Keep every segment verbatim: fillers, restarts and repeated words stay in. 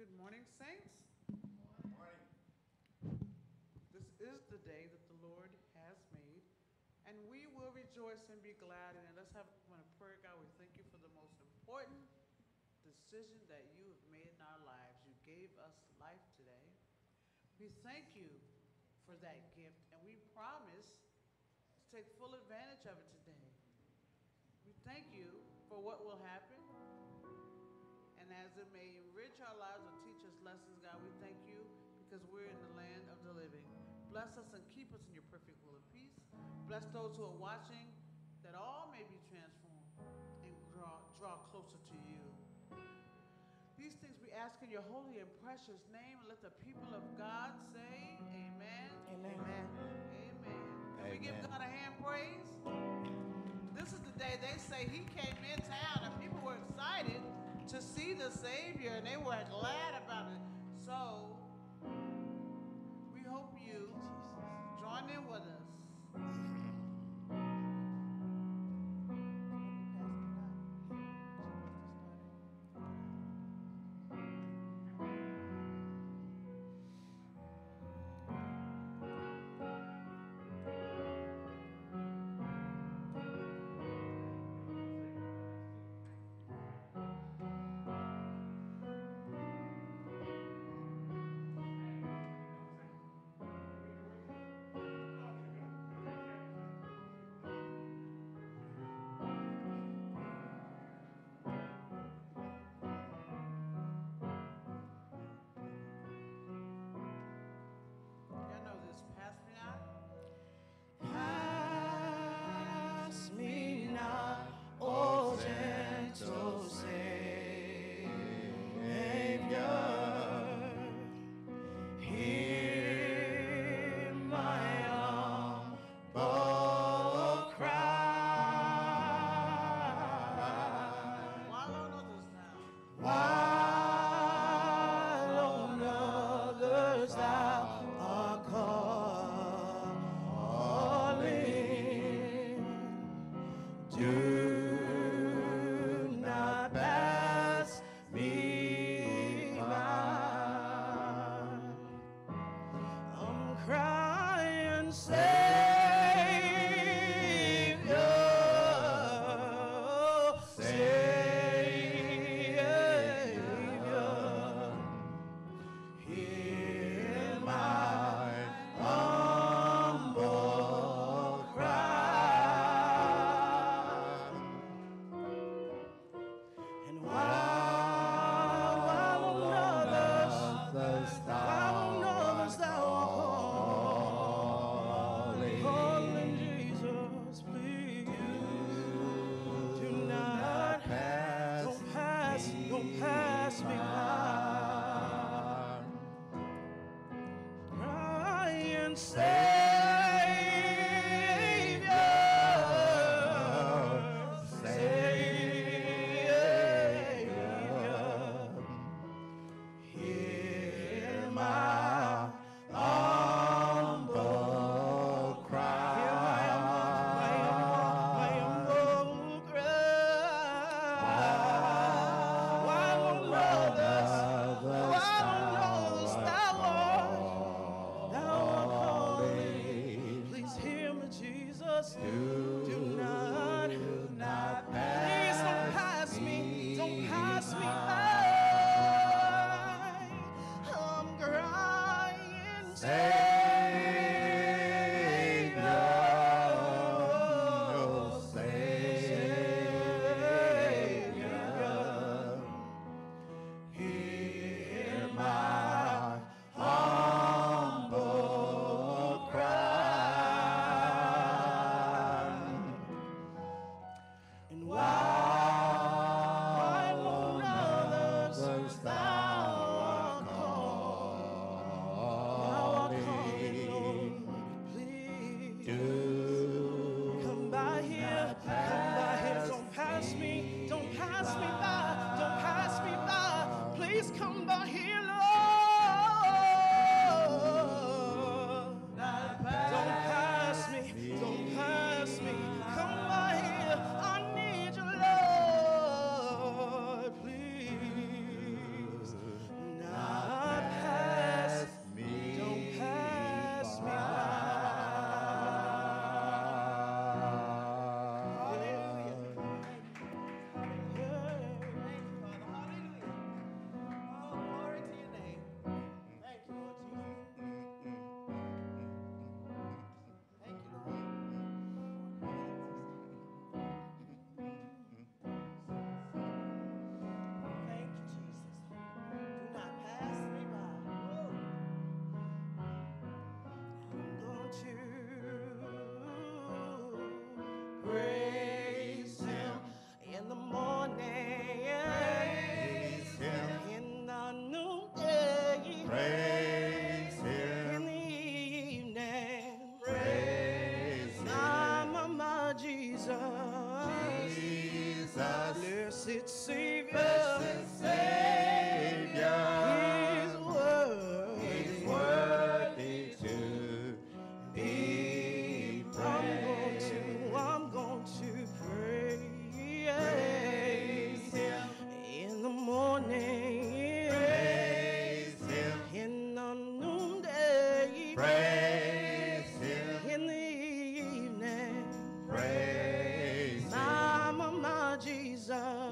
Good morning, saints. Good morning. This is the day that the Lord has made, and we will rejoice and be glad in it. Let's have a prayer. God, we thank you for the most important decision that you have made in our lives. You gave us life today. We thank you for that gift, and we promise to take full advantage of it today. We thank you for what will happen, and as it may enrich our lives or teach us lessons, God, we thank you because we're in the land of the living. Bless us and keep us in your perfect will and peace. Bless those who are watching, that all may be transformed and draw, draw closer to you. These things we ask in your holy and precious name, and let the people of God say amen. Amen. Amen. Amen. Can Amen. we give God a hand praise? This is the day they say he came in town, and people were excited to see the Savior, and they were glad about it. So we hope you join in with us. praise him. In the morning, Praise him. in the noonday, Praise him. in the evening, Praise him. my, my Jesus, Jesus, blessed Savior, blessed Savior, His word He's worthy to be I'm going praised. to, I'm going to praise Praise him. in the morning, Praise him. in the noonday, Praise him. in the evening, Praise him. my, my, my Jesus,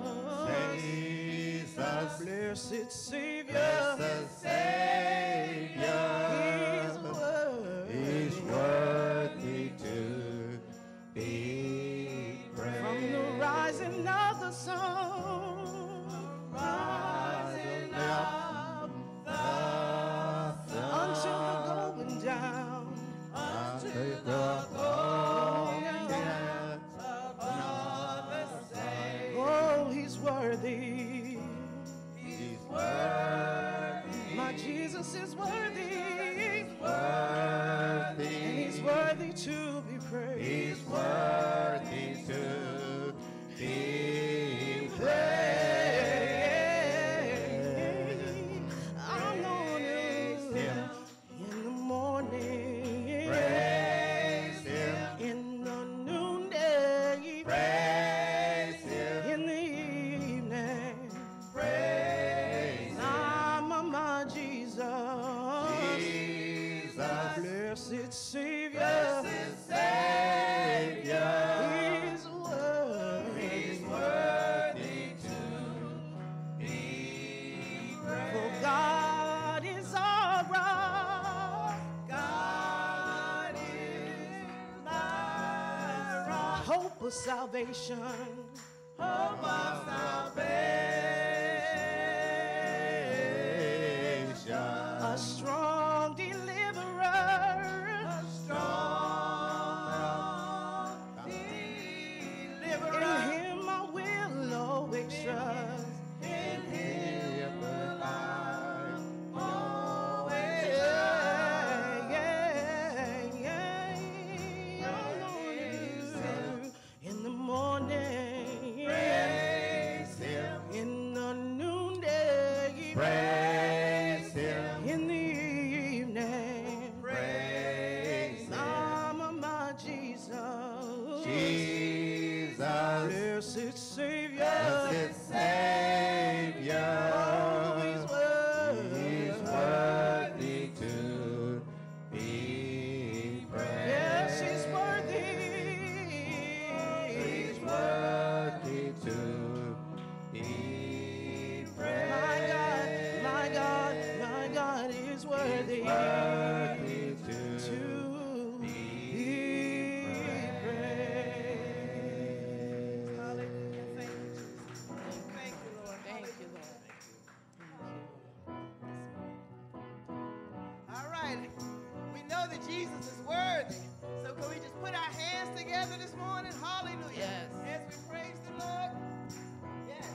Jesus, blessed Savior, blessed Savior, His word is worthy to be praised. from the rising of the sun, rising of the sun until the going down, until the going down of the same. oh, He's worthy. He's worthy. My Jesus is worthy, Worthy. and He's worthy to be praised. He's worthy to be praised. I'm gonna Praise him. in the morning, Praise him. in the noonday, Praise him. in the evening. Praise him. I'm my Jesus, Jesus, blessed Savior, blessed Savior, His word. He's worthy to be praised. For God is our rock, God is my rock, hope of salvation, hope of salvation, a strong deliverer, a strong deliverer. in Him I will always trust. In Him will I always Yeah, yeah, yeah. Praise him. In the morning, praise Him, in the noonday, praise Him, in the evening, praise Him. I'm my Jesus, Jesus, blessed Savior, blessed Savior, oh, He's worthy. He's worthy to be praised. Yes, He's worthy. He's worthy to be praised. My God, my God, my God is worthy Worthy to to be praised. Hallelujah. Thank you, Jesus. Thank you, Lord. Thank you, Lord. All right. We know that Jesus is worthy. So can we just put our hands together this morning? Hallelujah. Yes. As we praise the Lord. Yes.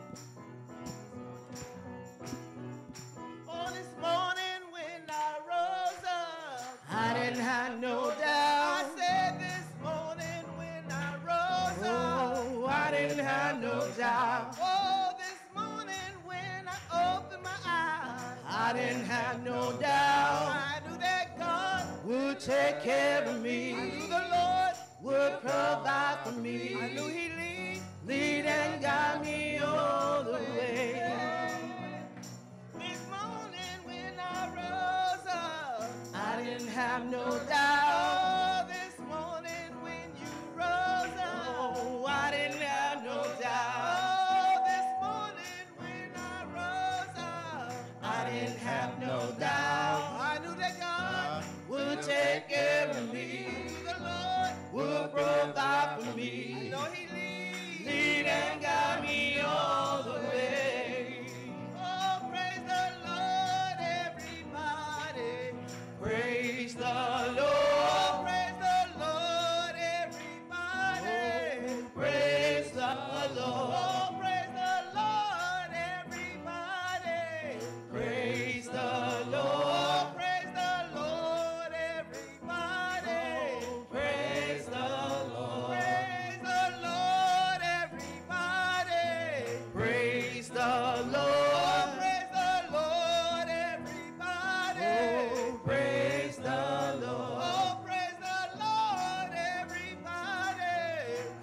Oh, this morning when I rose up, I didn't have no I doubt. said this morning when I rose up, Oh, I didn't have no doubt. oh, this morning when I opened my eyes, I didn't have no doubt. I knew that God, Would take care of I me, knew the Lord, would provide for me, I knew He'd lead. lead and guide me all the way. This morning when I rose up, I didn't have no doubt. oh, this morning when you rose up, Oh, I didn't have no doubt. oh, this morning when I rose up, I didn't have no doubt. I knew that God Would take care of me, the Lord, would provide for I me, know He leads. lead and guide me all the way. Oh, praise the Lord, everybody. Praise the Oh, Lord. praise the Lord, everybody.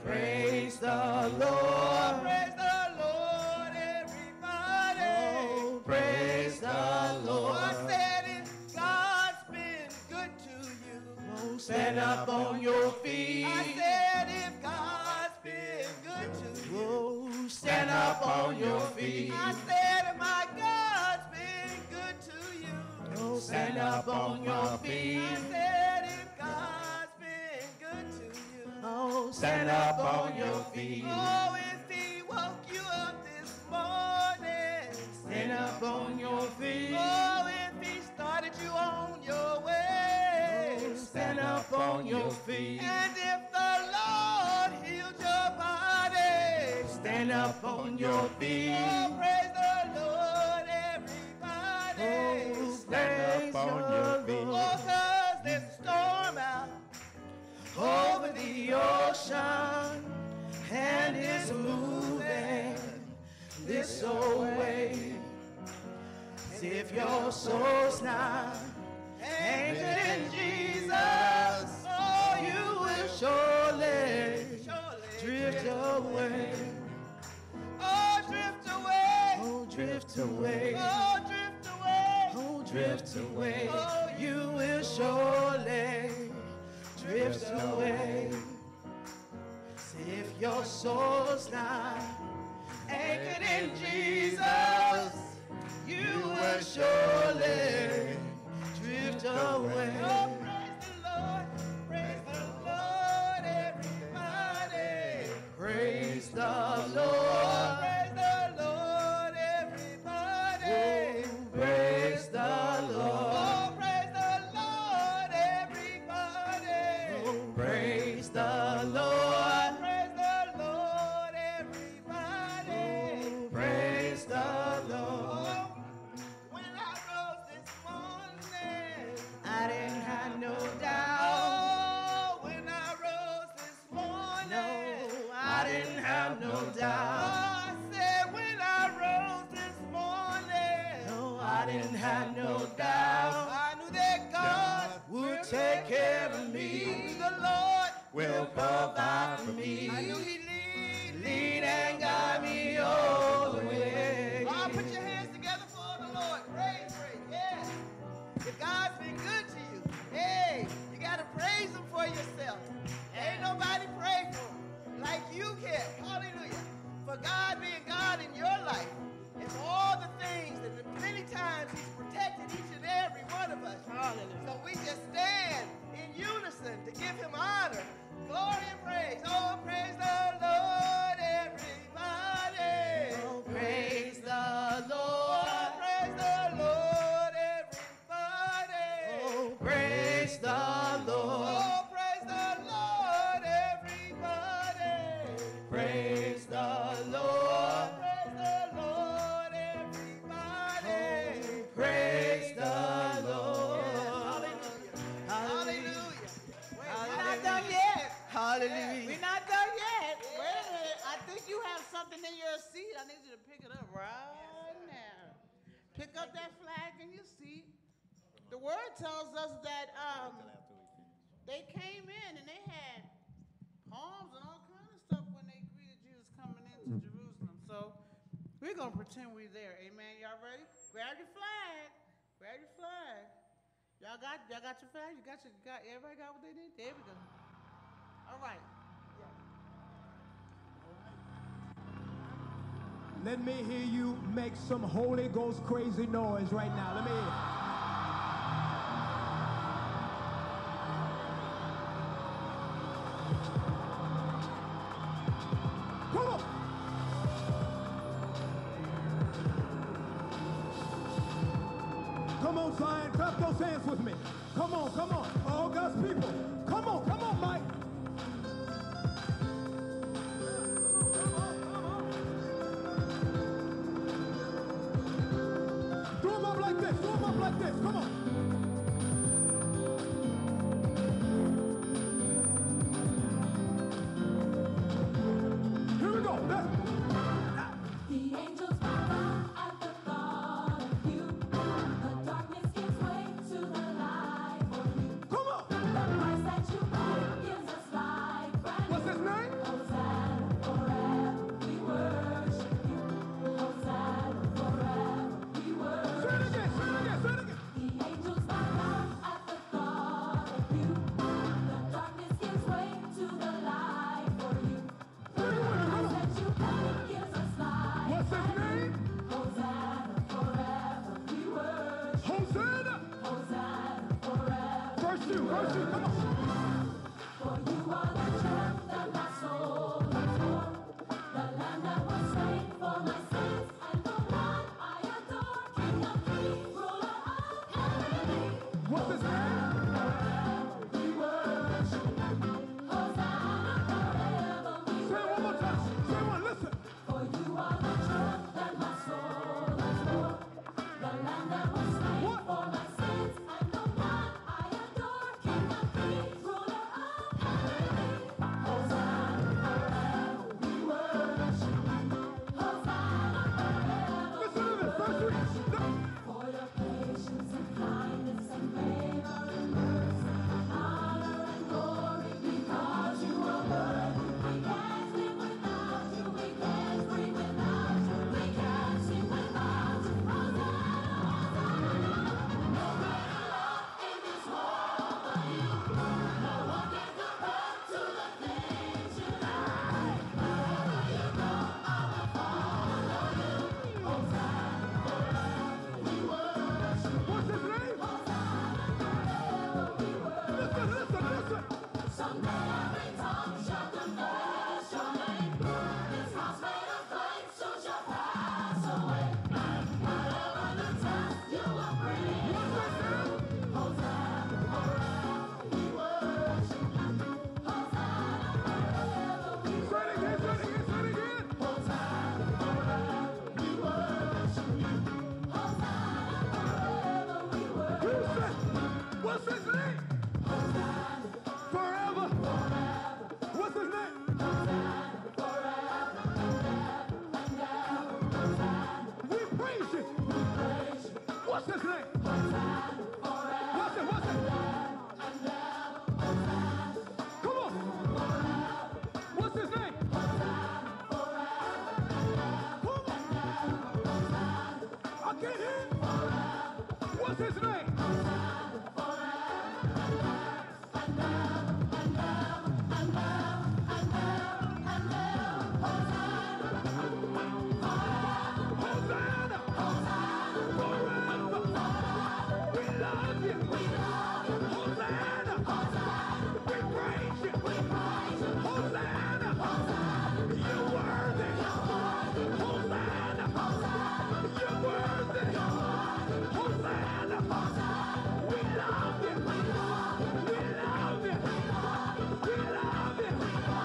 Praise the Lord. Oh, praise the Lord, everybody. Oh, praise the Lord. I said if God's been good to you. Oh, stand up on your feet. I said if God's been good to you. Oh, stand up on your feet. I said if my God's been good to you. Oh, stand up on your feet. I said if God's been good to you. Oh, stand up on your feet. Oh, if he woke you up this morning. Stand up on your feet. Oh, if he started you on your way. Oh, stand up on your feet. And if the Lord healed your body. Stand up on your feet. Oh, praise the Lord, everybody. Oh, Stand up on your feet. Oh, 'cause there's a storm out over the ocean, and it's moving this old way. As if your soul's not anchored in Jesus, oh, you will surely drift away. Oh, drift away. Oh, drift away. Oh, drift away. Oh, drift away. Oh, You will surely drift away. See if your soul's not anchored in Jesus, you will surely drift away. Oh, praise the Lord. Praise the Lord, everybody. Praise the Oh, Lord. praise the Lord, everybody. Oh, praise the Lord. Oh, praise the Lord, everybody. Oh, praise the Oh, Lord. praise the Lord, everybody. Oh, praise the Lord. Oh, when I rose this morning. I didn't have no doubt. Oh, when I rose this morning. No, I didn't have no doubt. I said when I rose this morning. No, I didn't have no doubt. I knew that God Would take care of me. the Lord Will provide for me. I knew He'd lead, Lead and guide me all the way. Oh, put your hands together for the Lord. Praise, praise, yeah. If God's been good to you, hey, you got to praise Him for yourself. Ain't nobody pray for Him like you can. Hallelujah. For God being God in your life, and for all the things and the many times He's protected each and every one of us. Hallelujah. So we just stand in unison to give Him honor, glory, and praise. Oh, praise the Lord, everybody. Oh, praise the Oh, Lord. praise the Lord, everybody. Oh, praise the Lord. Oh, praise the Lord, everybody. Praise the Oh, Lord. praise the Lord, everybody. Oh, praise the Lord. Hallelujah. Hallelujah. Wait, we're Hallelujah. not done yet. Hallelujah. We're not done yet. Wait a minute. I think you have something in your seat. I need you to pick it up right now. Pick up that flag in your seat. The word tells us that um, they came in and they had palms and all kind of stuff when they greeted Jesus coming into Jerusalem. So we're going to pretend we're there. Amen. Y'all ready? Grab your flag. Grab your flag. Y'all got y'all got your flag? You got your got everybody got what they need? There we go. All right. Let me hear you make some Holy Ghost crazy noise right now. Let me hear it. Come on. Come on, Zion. Clap those hands with me. Come on, come on. All God's people. Come on, come on, Mike. Do them up like this. Do them up like this. Come on. Here we go. Let's The angels bow down at the thought of you. The darkness gives way to the light for you. come on. The price that you pay gives us life brand What's new. his name? Hosanna. First sheet, come on. For you are the gem that my soul longs for, the Lamb that was slain for my sins, and the one I adore, King of kings, ruler of heaven. What's his name? We worship you. Hosanna forever. We Say it one more time. Say one, listen. For you are the gem that my soul longs for, the Lamb that was slain What? for my sins, and the one I adore, King of kings, ruler of heaven. Hosanna forever. We worship you. Hosanna forever. Listen to this. First sheet. No. For your patience and kindness and favor and mercy, honor and glory, because you are worthy. We can't live without you. We can't breathe without you. We can't sing without you. Hosanna, Hosanna. No greater love in this world but you. No one can compare to the things you do. Wherever you go, I will follow you. Hosanna forever. We worship. What's his name? Listen, listen, listen. Someday every tongue shall confess your name. This house made of clay soon shall pass away. And whatever the test, you will bring through. Hosanna forever, we worship you. Hosanna forever, we Say it again, say it again, say it again. Hosanna forever, we worship you. Hosanna forever, we You worship say, what's his name? Forever. What's his name? We praise you. What's his name? What's it? What's it? Come on. What's his name? Come on. I can't hear. What's his name? Hosanna. Forever. We love you. Hosanna. We praise you. Hosanna. You're worthy. Hosanna. You're worthy. Hosanna. We love you. We love you. We love you. We love you.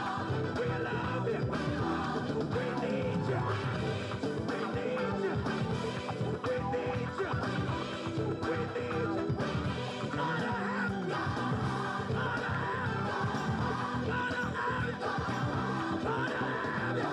We need you. We need you. We need you. We need you. Gotta have you. Gotta have you. Gotta have you. Gotta have you.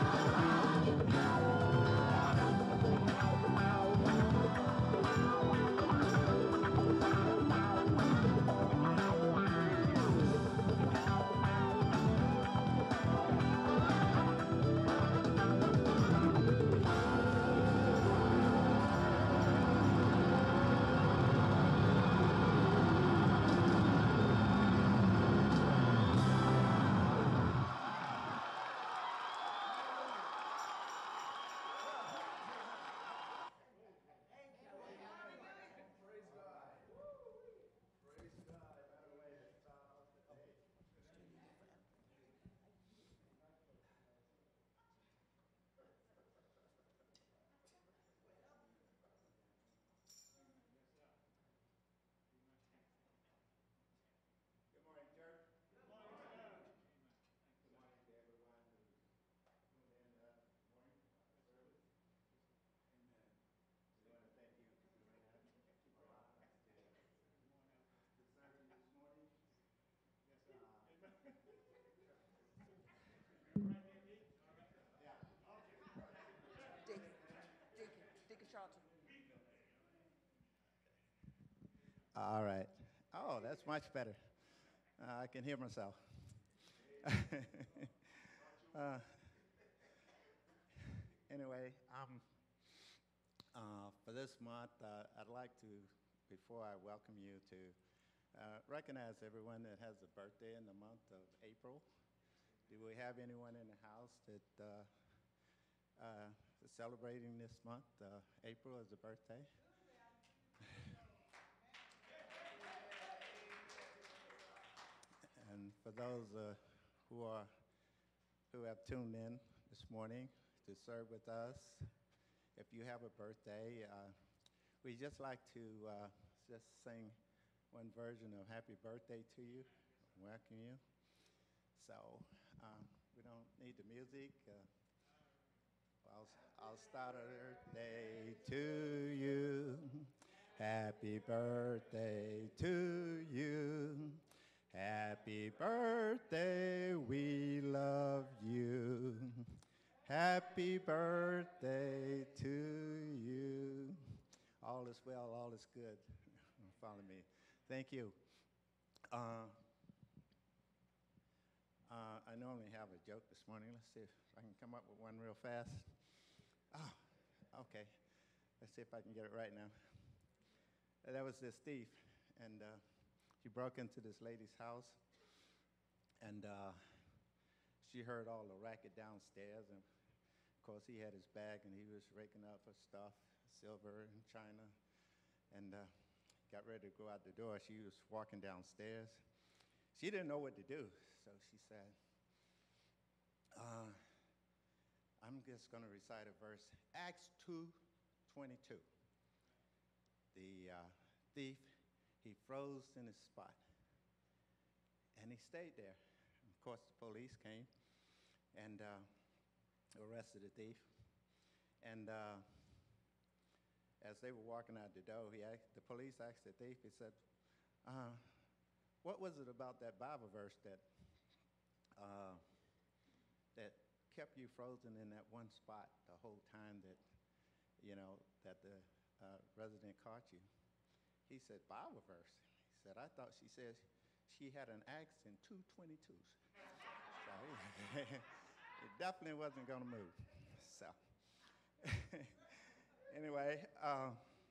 Good morning, church. Good morning. Good morning to everyone who's tuned in uh, this morning for our service. Amen. We want to thank you for doing that, for allowing us to, to serve you this morning. Yes, sir. Amen. Yeah. Deacon, Deacon, Deacon Charlton. All right. Oh, that's much better. Uh, I can hear myself. uh, anyway, um, uh, for this month, uh, I'd like to, before I welcome you, to uh, recognize everyone that has a birthday in the month of April. Do we have anyone in the house that uh, uh, is celebrating this month, uh, April, as a birthday? for those uh, who are who have tuned in this morning to serve with us, if you have a birthday, uh, we just like to uh, just sing one version of Happy Birthday to you, welcome you. So um, we don't need the music. Uh, I'll, I'll start a birthday to you. Happy birthday to you. Happy birthday, we love you. Happy birthday to you. All is well, all is good. Follow me. Thank you. Uh, uh, I normally have a joke this morning. Let's see if I can come up with one real fast. Oh, okay. Let's see if I can get it right now. Uh, There was this thief, and uh, he broke into this lady's house, and uh, she heard all the racket downstairs, and of course he had his bag, and he was raking up her stuff, silver and china, and uh, got ready to go out the door. She was walking downstairs. She didn't know what to do, so she said, uh, I'm just going to recite a verse, Acts two twenty-two. The uh, thief, he froze in his spot, and he stayed there. Of course, the police came and uh, arrested the thief. And uh, as they were walking out the door, he asked, the police asked the thief, he said, uh, what was it about that Bible verse that uh, that kept you frozen in that one spot the whole time that, you know, that the uh, resident caught you? He said, Bible verse. He said, I thought she said she had an axe and two twenty-twos. So he, it definitely wasn't going to move. So anyway, uh,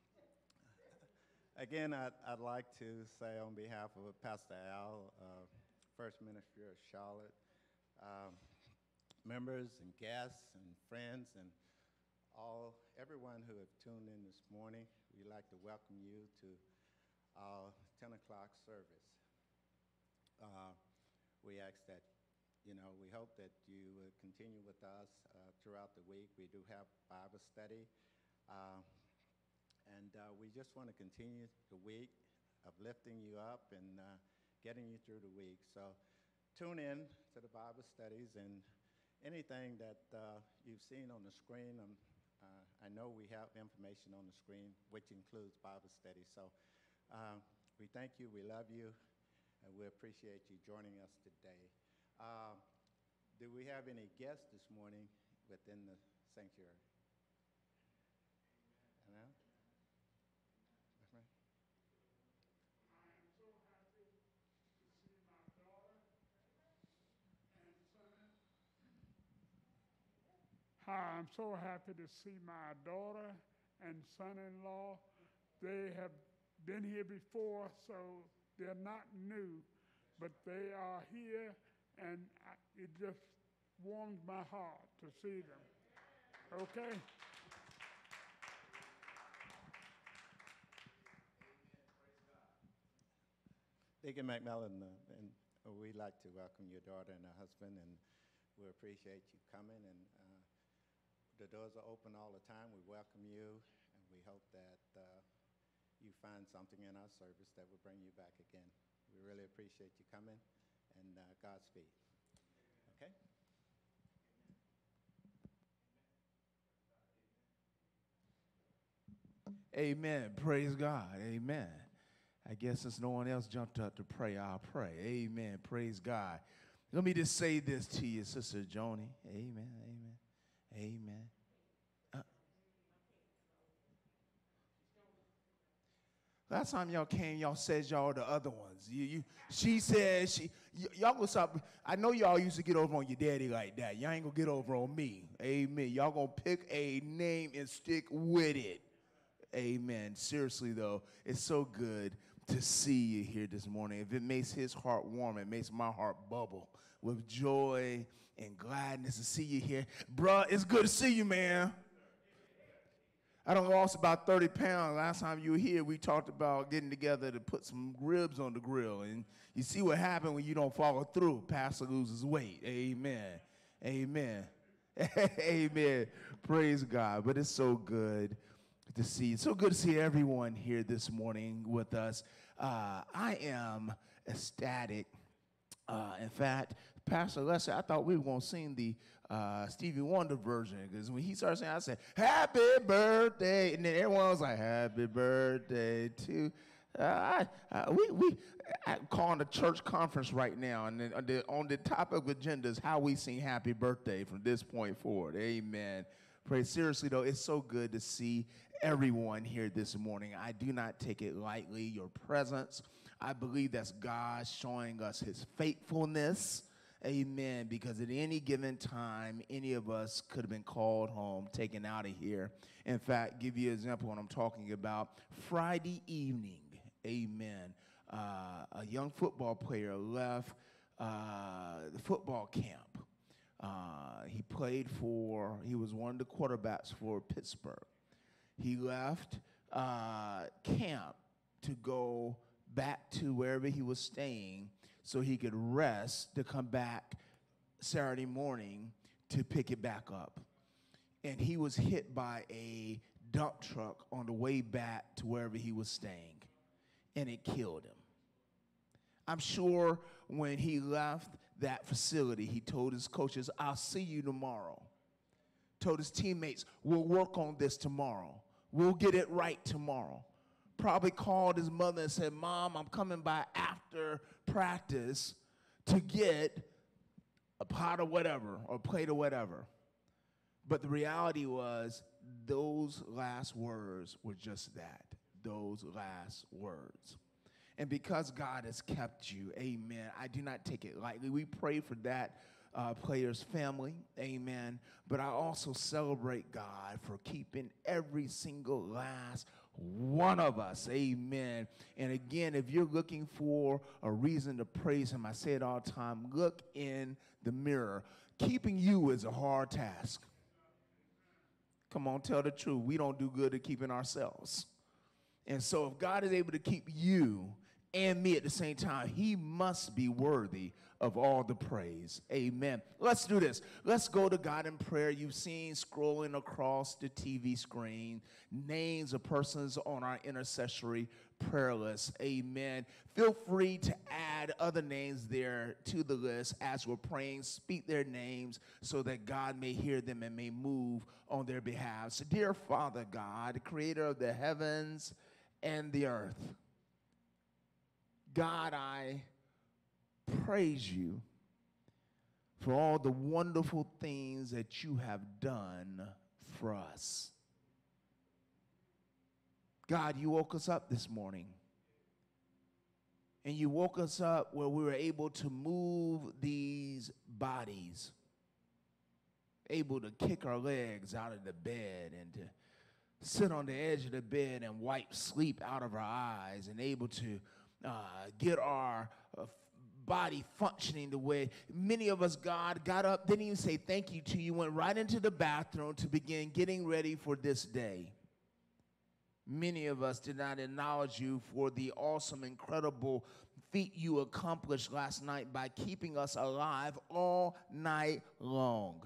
again, I'd, I'd like to say on behalf of Pastor Al, uh, First Minister of Charlotte, um, members and guests and friends and all, everyone who have tuned in this morning, we'd like to welcome you to our ten o'clock service. Uh, we ask that, you know, we hope that you will continue with us uh, throughout the week. We do have Bible study, uh, and uh, we just want to continue the week of lifting you up and uh, getting you through the week. So tune in to the Bible studies, and anything that uh, you've seen on the screen, um, uh, I know we have information on the screen, which includes Bible study. So uh, we thank you, we love you, and we appreciate you joining us today. Uh, do we have any guests this morning within the sanctuary? Hello? That's right. I am so happy to see my daughter and son. Hi, I'm so happy to see my daughter and son-in-law. They have been here before, so they're not new, but they are here, and I, it just warms my heart to see them. Okay? Deacon McMillan, uh, and uh, we'd like to welcome your daughter and her husband, and we appreciate you coming. And uh, the doors are open all the time. We welcome you, and we hope that uh, you find something in our service that will bring you back again. We really appreciate you coming, and uh, Godspeed. Okay? Amen. Praise God. Amen. I guess since no one else jumped up to pray, I'll pray. Amen. Praise God. Let me just say this to you, Sister Joni. Amen. Amen. Amen. Uh, last time y'all came, y'all said y'all the other ones. You, you, she said she. Y- y'all gonna stop. I know y'all used to get over on your daddy like that. Y'all ain't gonna get over on me. Amen. Y'all gonna pick a name and stick with it. Amen. Seriously though, it's so good to see you here this morning. If it makes his heart warm, it makes my heart bubble with joy and gladness to see you here. Bruh, it's good to see you, man. I done lost about thirty pounds. Last time you were here, we talked about getting together to put some ribs on the grill. And you see what happened when you don't follow through. Pastor loses weight. Amen. Amen. Amen. Praise God. But it's so good to see. It's so good to see everyone here this morning with us. Uh, I am ecstatic. Uh, in fact, Pastor Lester, I thought we were going to sing the uh, Stevie Wonder version, because when he started saying, I said, happy birthday, and then everyone was like, happy birthday to, uh, I, uh, we, we, I'm calling a church conference right now, and then on the, on the topic agenda is how we sing happy birthday from this point forward. Amen. Praise. Seriously, though, it's so good to see everyone here this morning. I do not take it lightly, your presence. I believe that's God showing us his faithfulness. Amen. Because at any given time, any of us could have been called home, taken out of here. In fact, give you an example of what I'm talking about. Friday evening, amen, uh, a young football player left uh, the football camp. Uh, he played for, he was one of the quarterbacks for Pittsburgh. He left uh, camp to go back to wherever he was staying so he could rest to come back Saturday morning to pick it back up. And he was hit by a dump truck on the way back to wherever he was staying, and it killed him. I'm sure when he left that facility, he told his coaches, I'll see you tomorrow. Told his teammates, we'll work on this tomorrow. We'll get it right tomorrow. Probably called his mother and said, Mom, I'm coming by after practice to get a pot of whatever or a plate of whatever. But the reality was those last words were just that, those last words. And because God has kept you, amen, I do not take it lightly. We pray for that uh, player's family, amen. But I also celebrate God for keeping every single last one of us, amen. And again, if you're looking for a reason to praise him, I say it all the time, look in the mirror. Keeping you is a hard task. Come on, tell the truth. We don't do good at keeping ourselves. And so if God is able to keep you and me at the same time, he must be worthy of all the praise. Amen. Let's do this. Let's go to God in prayer. You've seen scrolling across the T V screen names of persons on our intercessory prayer list. Amen. Feel free to add other names there to the list as we're praying. Speak their names so that God may hear them and may move on their behalf. So, dear Father God, creator of the heavens and the earth, God, I praise you for all the wonderful things that you have done for us. God, you woke us up this morning, and you woke us up where we were able to move these bodies, able to kick our legs out of the bed and to sit on the edge of the bed and wipe sleep out of our eyes, and able to uh, get our uh, body functioning the way many of us, God, got up, didn't even say thank you to you, went right into the bathroom to begin getting ready for this day. Many of us did not acknowledge you for the awesome, incredible feat you accomplished last night by keeping us alive all night long.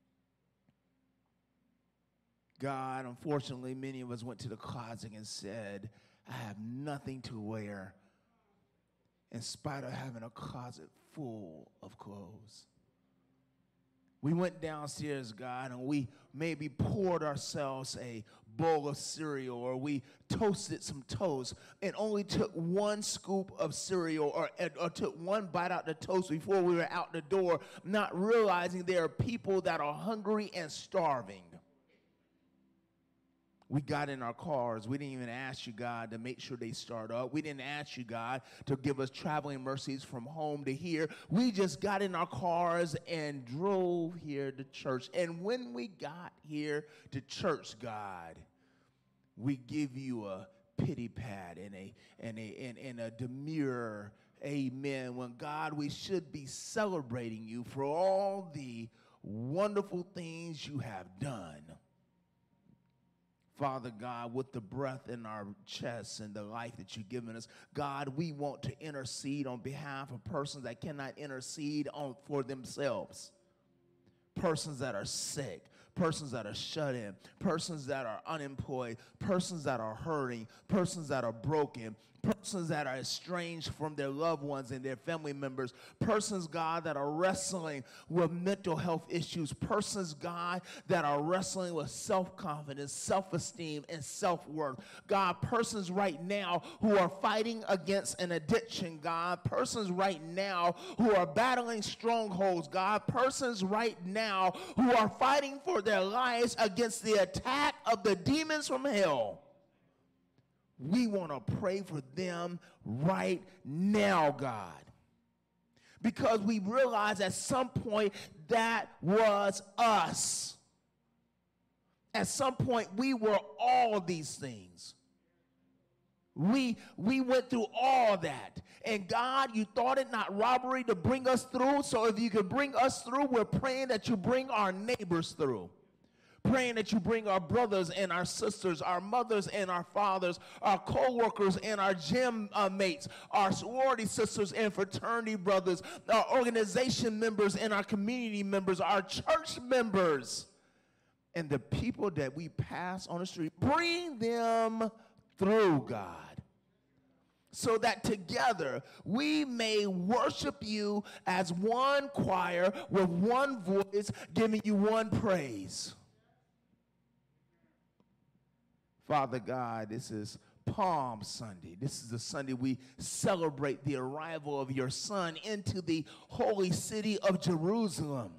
God, unfortunately, many of us went to the closet and said, I have nothing to wear, in spite of having a closet full of clothes. We went downstairs, God, and we maybe poured ourselves a bowl of cereal, or we toasted some toast and only took one scoop of cereal or, or took one bite out the toast before we were out the door, not realizing there are people that are hungry and starving. We got in our cars. We didn't even ask you, God, to make sure they start up. We didn't ask you, God, to give us traveling mercies from home to here. We just got in our cars and drove here to church. And when we got here to church, God, we give you a pity pat and a, and a, and, and a demure amen. When, God, we should be celebrating you for all the wonderful things you have done. Father God, with the breath in our chests and the life that you've given us, God, we want to intercede on behalf of persons that cannot intercede on for themselves. Persons that are sick, persons that are shut in, persons that are unemployed, persons that are hurting, persons that are broken, persons that are estranged from their loved ones and their family members, persons, God, that are wrestling with mental health issues, persons, God, that are wrestling with self-confidence, self-esteem, and self-worth. God, persons right now who are fighting against an addiction, God, persons right now who are battling strongholds, God, persons right now who are fighting for their lives against the attack of the demons from hell. We want to pray for them right now, God, because we realize at some point that was us. At some point, we were all these things. We, we went through all that. And God, you thought it not robbery to bring us through. So if you could bring us through, we're praying that you bring our neighbors through. Praying that you bring our brothers and our sisters, our mothers and our fathers, our co-workers and our gym uh, mates, our sorority sisters and fraternity brothers, our organization members and our community members, our church members, and the people that we pass on the street. Bring them through, God, so that together we may worship you as one choir with one voice, giving you one praise. Father God, this is Palm Sunday. This is the Sunday we celebrate the arrival of your Son into the holy city of Jerusalem.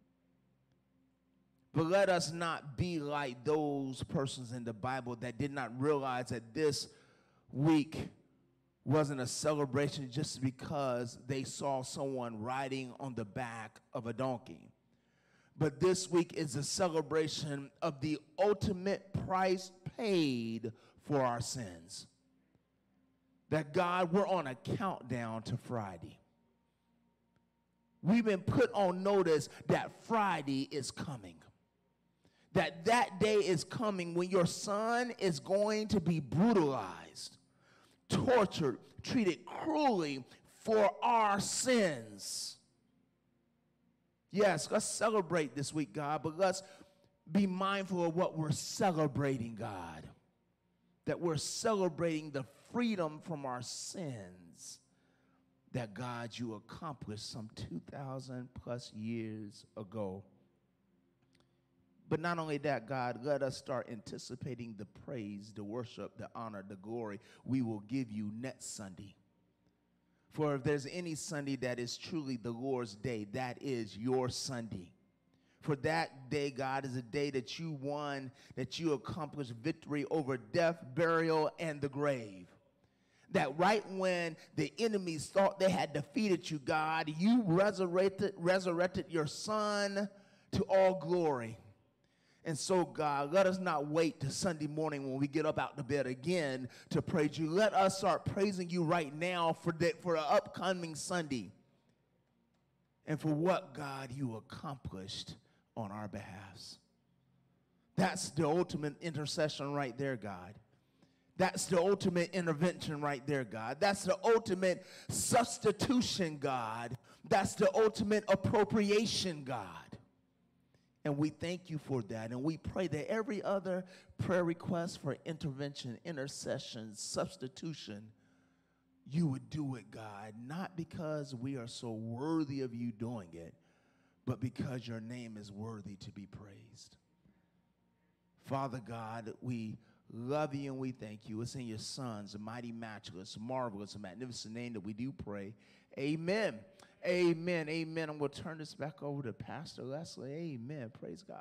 But let us not be like those persons in the Bible that did not realize that this week wasn't a celebration just because they saw someone riding on the back of a donkey. But this week is a celebration of the ultimate price paid for our sins. That, God, we're on a countdown to Friday. We've been put on notice that Friday is coming. That that day is coming when your Son is going to be brutalized, tortured, treated cruelly for our sins. Yes, let's celebrate this week, God, but let's be mindful of what we're celebrating, God. That we're celebrating the freedom from our sins that, God, you accomplished some two thousand plus years ago. But not only that, God, let us start anticipating the praise, the worship, the honor, the glory we will give you next Sunday. For if there's any Sunday that is truly the Lord's day, that is your Sunday. For that day, God, is a day that you won, that you accomplished victory over death, burial, and the grave. That right when the enemies thought they had defeated you, God, you resurrected, resurrected your Son to all glory. And so, God, let us not wait till Sunday morning when we get up out of bed again to praise you. Let us start praising you right now for the, for the upcoming Sunday and for what, God, you accomplished on our behalf. That's the ultimate intercession right there, God. That's the ultimate intervention right there, God. That's the ultimate substitution, God. That's the ultimate appropriation, God. And we thank you for that. And we pray that every other prayer request for intervention, intercession, substitution, you would do it, God, not because we are so worthy of you doing it, but because your name is worthy to be praised. Father God, we love you and we thank you. It's in your Son's mighty, matchless, marvelous, and magnificent name that we do pray. Amen. Amen. Amen. I'm going to turn this back over to Pastor Leslie. Amen. Praise God.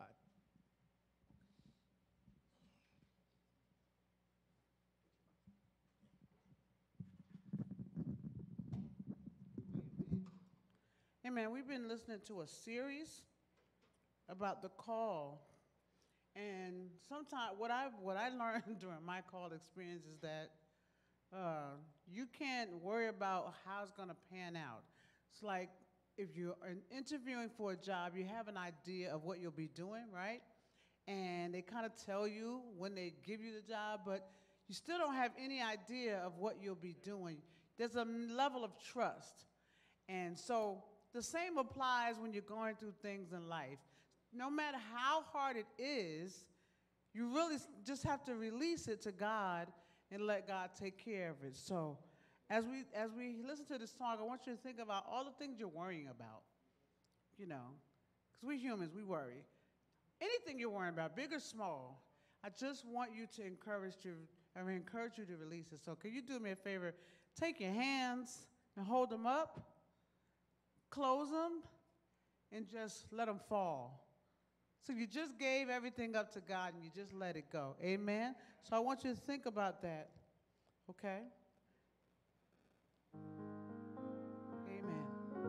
Amen. We've been listening to a series about the call. And sometimes what I what I learned during my call experience is that uh, you can't worry about how it's going to pan out. It's like if you're interviewing for a job, you have an idea of what you'll be doing, right? and they kind of tell you when they give you the job, but you still don't have any idea of what you'll be doing. There's a m- level of trust. And so the same applies when you're going through things in life. No matter how hard it is, you really s- just have to release it to God and let God take care of it. So as we as we listen to this song, I want you to think about all the things you're worrying about. You know, because we're humans, we worry. Anything you're worrying about, big or small, I just want you to encourage you, I mean, encourage you to release it. So can you do me a favor? Take your hands and hold them up, close them, and just let them fall. So you just gave everything up to God and you just let it go. Amen? So I want you to think about that. Okay? Amen.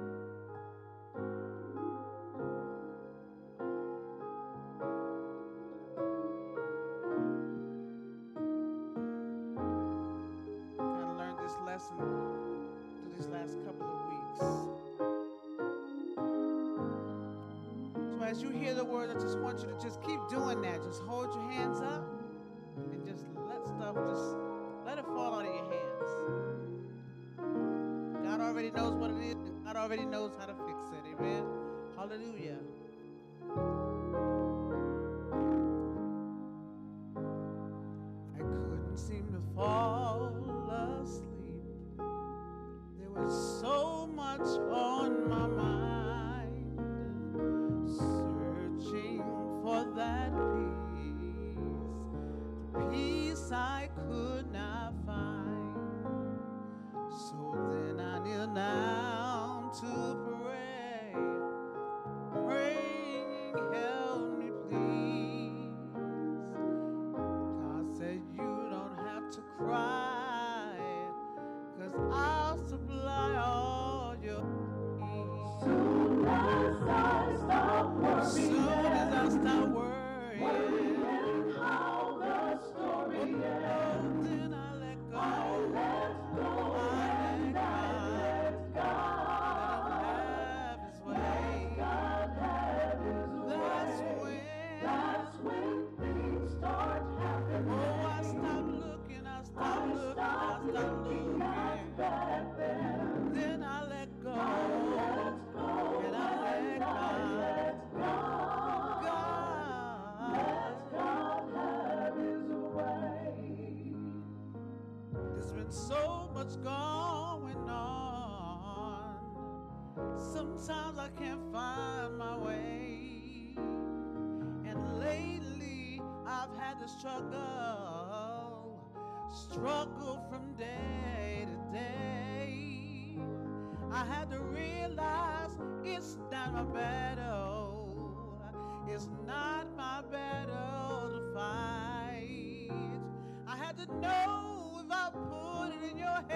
Kind of learned this lesson through these last couple of weeks. So as you hear the word, I just want you to just keep doing that. Just hold your hands up and just let stuff, just let it fall out of your hands. God already knows what it is, and God already knows how to fix it. Amen. Hallelujah. I couldn't seem to fall asleep. There was so much on my mind, searching for that peace, peace I could not find. So then I kneel down to pray, praying, help me please. God said you don't have to cry, 'cause I'll supply all your needs. Soon as I stop Soon worrying, as I stop worrying, worrying how the story ends, oh, then I let go. I let go I and let I let God. God. Let him have his way. God have His That's way. when, That's when things start happening. oh, I stop looking, I stop I looking, I stop stop looking looking. at back then. Then I let go. I let go And I let and I God. let God. God. Let God have His way. There's been so much going on. Sometimes I can't find my way. And lately I've had to struggle, struggle from day to day. I had to realize it's not my battle. It's not my battle to fight. I had to know if I put it in your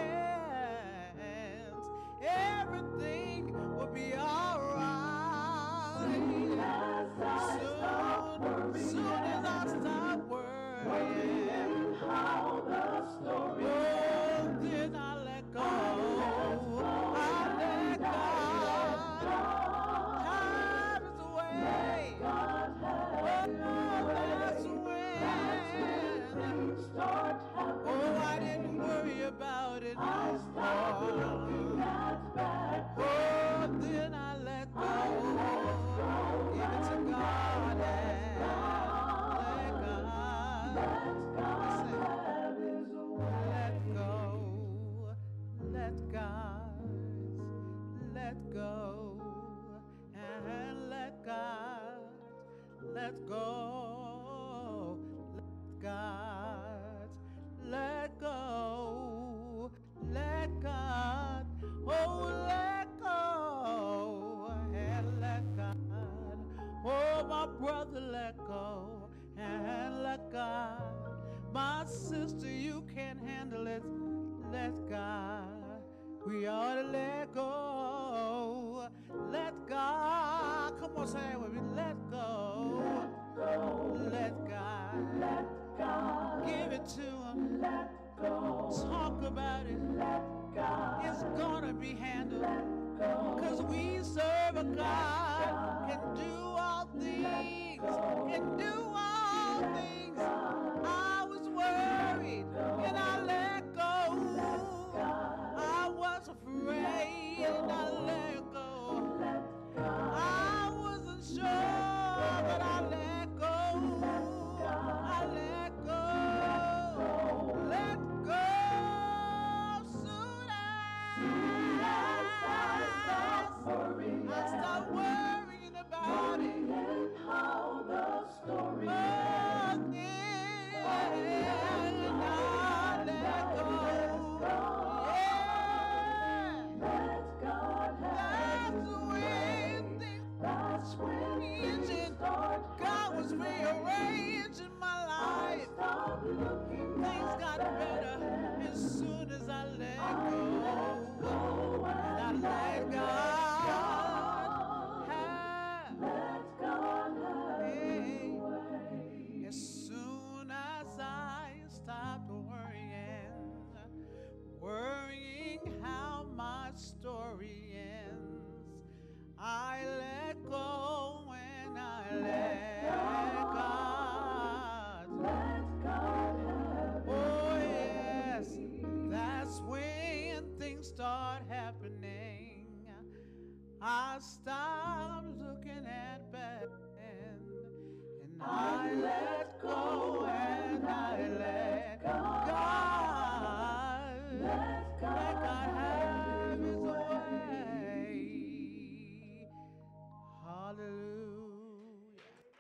hands, everything will be alright. Soon as I stop Soon, worrying, soon as I stop worrying, worrying how the story oh, ends, then I let go. I let go I let and I let God God. have His way. God have Oh, His that's way. when, That's when things start happening. oh, I didn't worry about it I no stop more. looking at back Oh, then I let go. I let go Give it to and God I and let let God. God. Let God Listen, have His way. let go. Let God. Let go. And let God. Let go. Let God. Let go. Let God. Oh, let go. And let God. Oh, my brother, let go. And let God. My sister, you can't handle it. Let God. We ought to let go. Let God. Come on, say it with me. Let go. Let God. Let God. Give it to Him. Let go. Talk about it. Let God. It's gonna be handled. Let go. Cause we serve a God can do all things. Can do all was rearranging my life. Things got better as soon as I let go. And I let God have. Hey. As soon as I stopped worrying, worrying how my story ends, I let go and I let God. Oh yes, that's when things start happening. I stop looking at back and I let go and I let God. Let God have His way. Hallelujah.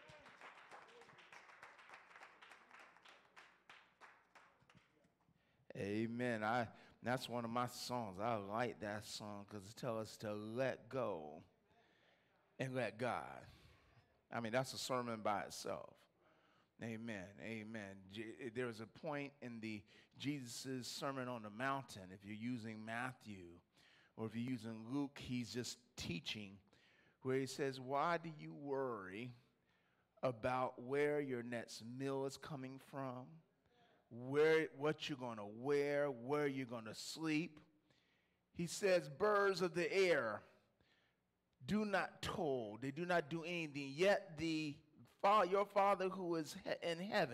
Amen. I that's one of my songs. I like that song because it tells us to let go and let God. I mean, that's a sermon by itself. Amen. Amen. J- There's a point in the Jesus' Sermon on the Mountain, if you're using Matthew or if you're using Luke, he's just teaching, where he says, why do you worry about where your next meal is coming from, where what you're going to wear, where you're going to sleep? He says, birds of the air do not toil, they do not do anything, yet the your Father who is in heaven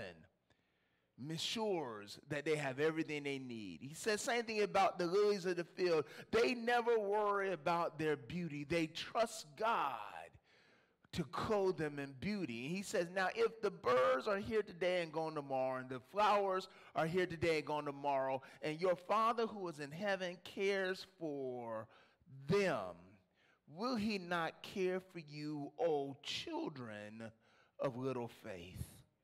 ensures that they have everything they need. He says same thing about the lilies of the field. They never worry about their beauty. They trust God to clothe them in beauty. He says, now if the birds are here today and gone tomorrow, and the flowers are here today and gone tomorrow, and your Father who is in heaven cares for them, will he not care for you, O children of little faith?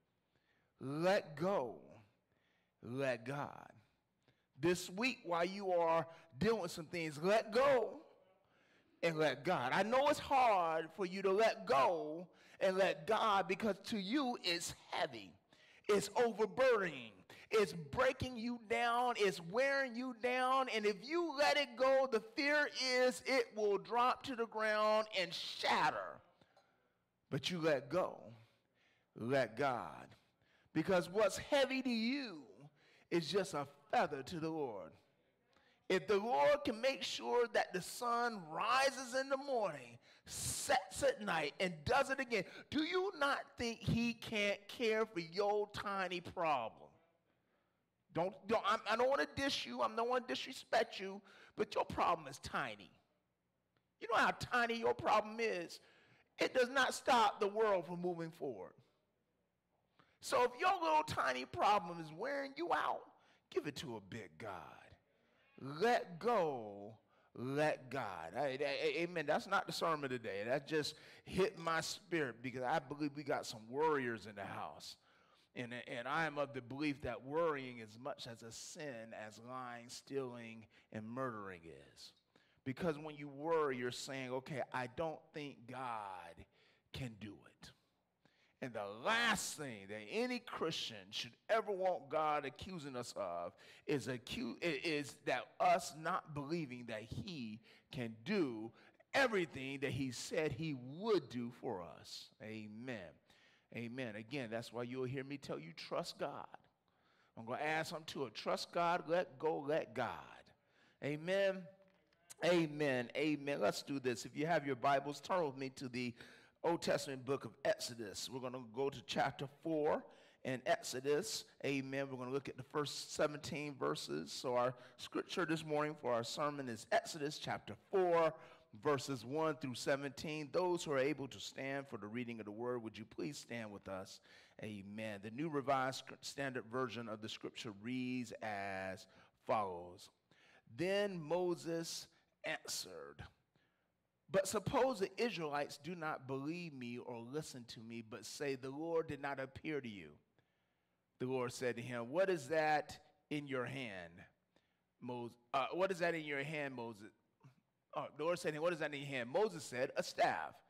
Let go. Let God. This week, while you are dealing with some things, let go and let God. I know it's hard for you to let go and let God because to you it's heavy. It's overburdening. It's breaking you down. It's wearing you down. And if you let it go, the fear is it will drop to the ground and shatter. But you let go. Let God. Because what's heavy to you is just a feather to the Lord. If the Lord can make sure that the sun rises in the morning, sets at night, and does it again, do you not think he can't care for your tiny problem? Don't, don't, I, I don't want to dish you. I don't want to disrespect you, but your problem is tiny. You know how tiny your problem is? It does not stop the world from moving forward. So if your little tiny problem is wearing you out, give it to a big God. Let go, let God. I, I, amen. That's not the sermon today. That just hit my spirit because I believe we got some warriors in the house. And, and I am of the belief that worrying as much as a sin as lying, stealing, and murdering is. Because when you worry, you're saying, okay, I don't think God can do it. And the last thing that any Christian should ever want God accusing us of is, acu- is that us not believing that he can do everything that he said he would do for us. Amen. Amen. Again, that's why you'll hear me tell you, trust God. I'm going to add something to it. Trust God, let go, let God. Amen. Amen. Amen. Let's do this. If you have your Bibles, turn with me to the Old Testament book of Exodus. We're going to go to chapter four in Exodus. Amen. We're going to look at the first seventeen verses. So our scripture this morning for our sermon is Exodus chapter four, verses one through seventeen. Those who are able to stand for the reading of the word, would you please stand with us? Amen. The New Revised Standard Version of the scripture reads as follows. Then Moses answered, but suppose the Israelites do not believe me or listen to me, but say, the Lord did not appear to you. The Lord said to him, what is that in your hand, Moses? Uh, what is that in your hand, Moses? Oh, the Lord said to him, what is that in your hand? Moses said, a staff.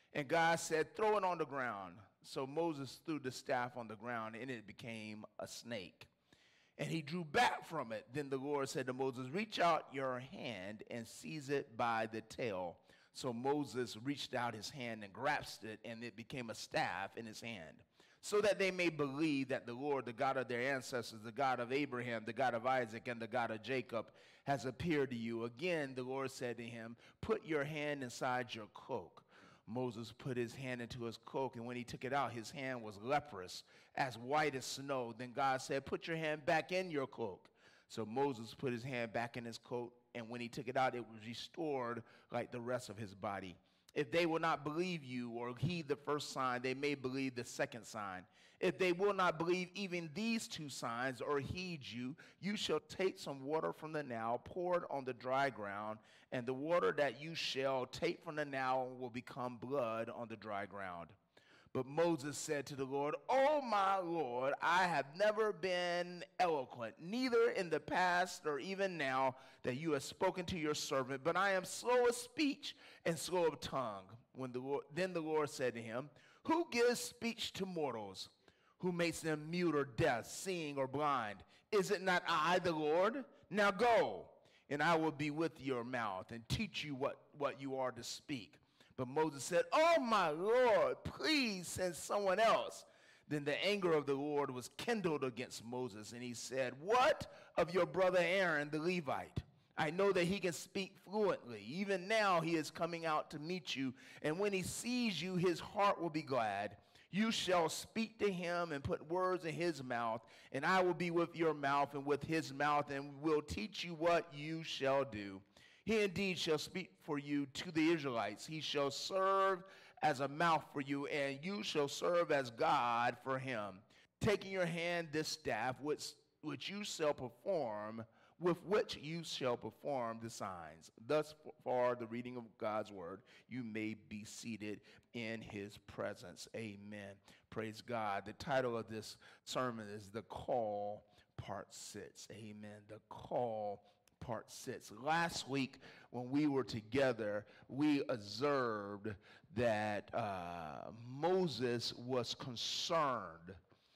And God said, throw it on the ground. So Moses threw the staff on the ground, and it became a snake. And he drew back from it. Then the Lord said to Moses, reach out your hand and seize it by the tail. So Moses reached out his hand and grasped it, and it became a staff in his hand, so that they may believe that the Lord, the God of their ancestors, the God of Abraham, the God of Isaac, and the God of Jacob, has appeared to you. Again, the Lord said to him, put your hand inside your cloak. Moses put his hand into his cloak, and when he took it out, his hand was leprous, as white as snow. Then God said, put your hand back in your cloak. So Moses put his hand back in his coat, and when he took it out, it was restored like the rest of his body. If they will not believe you or heed the first sign, they may believe the second sign. If they will not believe even these two signs or heed you, you shall take some water from the Nile, pour it on the dry ground, and the water that you shall take from the Nile will become blood on the dry ground. But Moses said to the Lord, oh my Lord, I have never been eloquent, neither in the past or even now that you have spoken to your servant, but I am slow of speech and slow of tongue. When the Lord, then the Lord said to him, who gives speech to mortals? Who makes them mute or deaf, seeing or blind? Is it not I, the Lord? Now go, and I will be with your mouth and teach you what, what you are to speak. But Moses said, oh, my Lord, please send someone else. Then the anger of the Lord was kindled against Moses, and he said, what of your brother Aaron the Levite? I know that he can speak fluently. Even now he is coming out to meet you, and when he sees you, his heart will be glad. You shall speak to him and put words in his mouth, and I will be with your mouth and with his mouth, and will teach you what you shall do. He indeed shall speak for you to the Israelites. He shall serve as a mouth for you, and you shall serve as God for him. Taking your hand this staff, which, which you shall perform, with which you shall perform the signs. Thus far, the reading of God's word. You may be seated in his presence. Amen. Praise God. The title of this sermon is The Call, Part six. Amen. The Call, Part six. Last week, when we were together, we observed that uh, Moses was concerned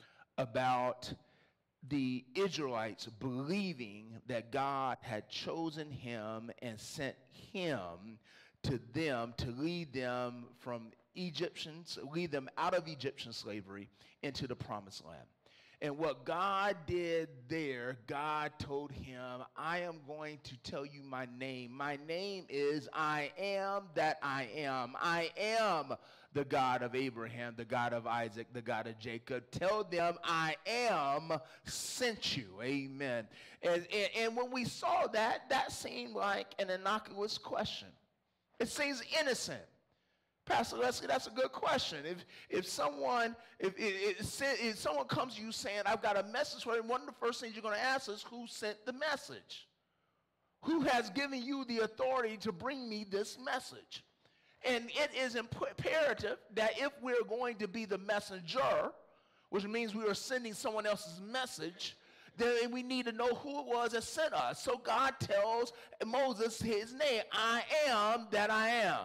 about the Israelites believing that God had chosen him and sent him to them to lead them from Egyptians, lead them out of Egyptian slavery into the promised land. And what God did there, God told him, I am going to tell you my name. My name is I am that I am. I am the God of Abraham, the God of Isaac, the God of Jacob. Tell them I am sent you. Amen. And, and, and when we saw that, that seemed like an innocuous question. It seems innocent. Pastor Leslie, that's a good question. If if someone if, if, if someone comes to you saying, I've got a message for you, one of the first things you're going to ask is, who sent the message? Who has given you the authority to bring me this message? And it is imperative that if we're going to be the messenger, which means we are sending someone else's message, then we need to know who it was that sent us. So God tells Moses his name, I am that I am.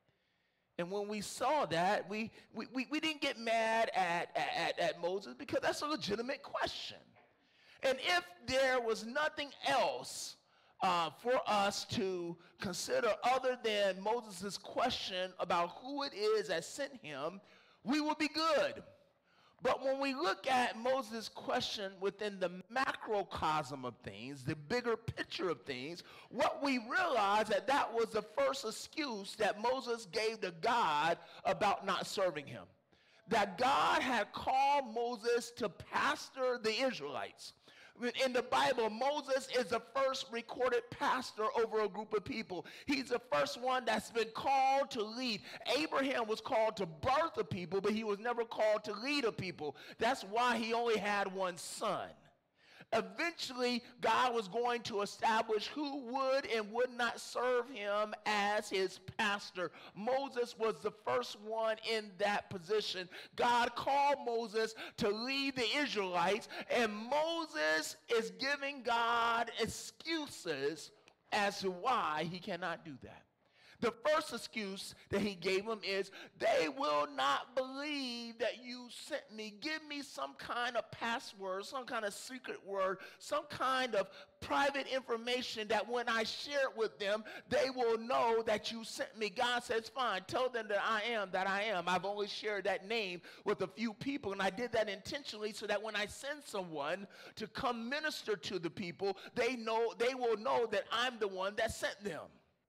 And when we saw that, we, we, we, we didn't get mad at, at, at Moses, because that's a legitimate question. And if there was nothing else uh, for us to consider other than Moses' question about who it is that sent him, we would be good. But when we look at Moses' question within the macrocosm of things, the bigger picture of things, what we realize that that was the first excuse that Moses gave to God about not serving him. That God had called Moses to pastor the Israelites. In the Bible, Moses is the first recorded pastor over a group of people. He's the first one that's been called to lead. Abraham was called to birth a people, but he was never called to lead a people. That's why he only had one son. Eventually, God was going to establish who would and would not serve him as his pastor. Moses was the first one in that position. God called Moses to lead the Israelites, and Moses is giving God excuses as to why he cannot do that. The first excuse that he gave them is, they will not believe that you sent me. Give me some kind of password, some kind of secret word, some kind of private information that when I share it with them, they will know that you sent me. God says, fine, tell them that I am that I am. I've only shared that name with a few people, and I did that intentionally so that when I send someone to come minister to the people, they know, they will know that I'm the one that sent them.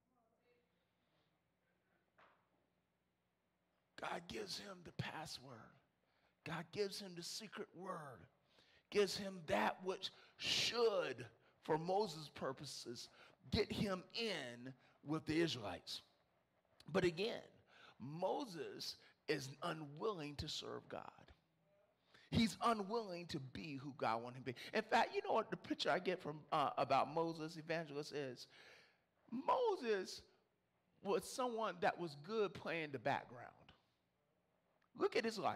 God gives him the password. God gives him the secret word. Gives him that which should, for Moses' purposes, get him in with the Israelites. But again, Moses is unwilling to serve God. He's unwilling to be who God wanted him to be. In fact, you know what the picture I get from uh, about Moses, evangelist, is Moses was someone that was good playing the background. Look at his life.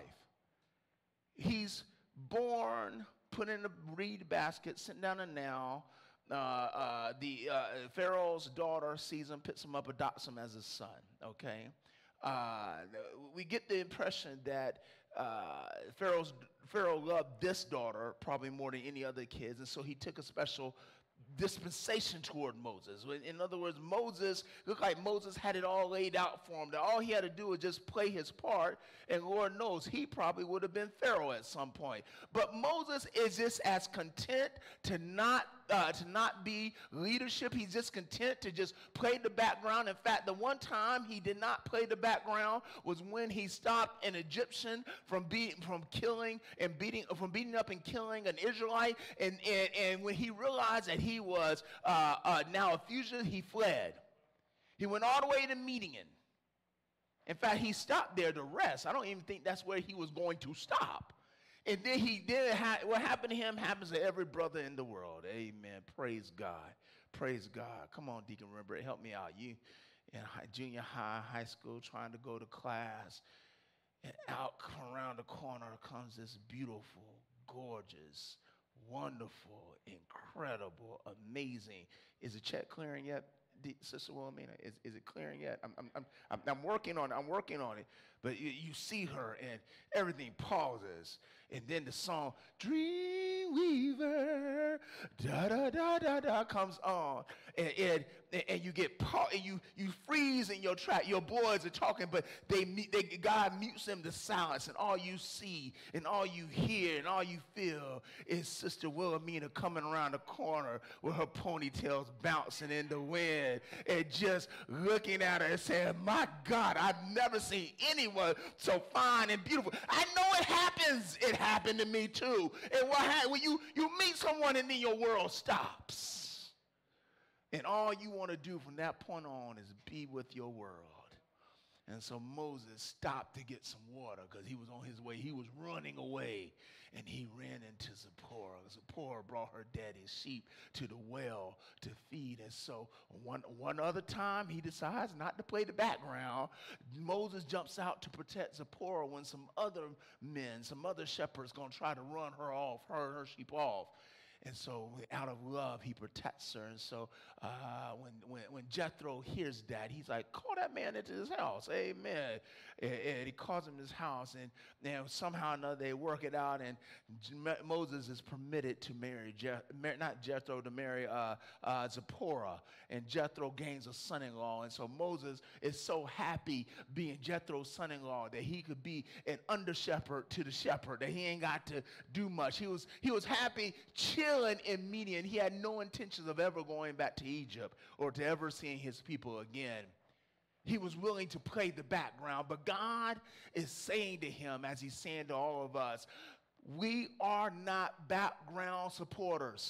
He's born, put in a reed basket, sent down a Nile. Uh, uh, the uh, Pharaoh's daughter sees him, picks him up, adopts him as his son. Okay, uh, we get the impression that uh, Pharaoh's Pharaoh loved this daughter probably more than any other kids, and so he took a special dispensation toward Moses. In other words, Moses, looked like Moses had it all laid out for him, that all he had to do was just play his part, and Lord knows he probably would have been Pharaoh at some point. But Moses is just as content to not uh, to not be leadership. He's just content to just play the background. In fact, the one time he did not play the background was when he stopped an Egyptian from beating, from killing and beating, from beating up and killing an Israelite. And and, and when he realized that he was uh, uh, now a fugitive, he fled. He went all the way to Midian. In fact, he stopped there to rest. I don't even think that's where he was going to stop. And then he did ha- what happened to him happens to every brother in the world. Amen. Praise God. Praise God. Come on, Deacon Remember, help me out. You in high, junior high, high school, trying to go to class, and out around the corner comes this beautiful, gorgeous, wonderful, incredible, amazing. Is the check clearing yet, Sister Wilhelmina? Is, is it clearing yet? I'm, I'm, I'm, I'm working on it. I'm working on it. But you, you see her, and everything pauses. And then the song, Dreamweaver, da-da-da-da-da, comes on. And, and, and you get, pa- and you, you freeze in your track. Your boys are talking, but they, they God mutes them to silence. And all you see, and all you hear, and all you feel is Sister Wilhelmina coming around the corner with her ponytails bouncing in the wind. And just looking at her and saying, my God, I've never seen anyone so fine and beautiful. I know it happens. It happened to me too. And what happened, when you, you meet someone and then your world stops. And all you want to do from that point on is be with your world. And so Moses stopped to get some water because he was on his way. He was running away, and he ran into Zipporah. Zipporah brought her daddy's sheep to the well to feed. And so one, one other time, he decides not to play the background. Moses jumps out to protect Zipporah when some other men, some other shepherds, going to try to run her off, her, her sheep off. And so out of love, he protects her. And so uh, when, when, when Jethro hears that, he's like, call that man into his house. Amen. And, and he calls him his house. And, and somehow or another, they work it out. And J- Moses is permitted to marry, Je- mar- not Jethro, to marry uh, uh, Zipporah. And Jethro gains a son-in-law. And so Moses is so happy being Jethro's son-in-law that he could be an under-shepherd to the shepherd, that he ain't got to do much. He was, he was happy, chilling in Midian. He had no intentions of ever going back to Egypt or to ever seeing his people again. He was willing to play the background, but God is saying to him, as he's saying to all of us, we are not background supporters.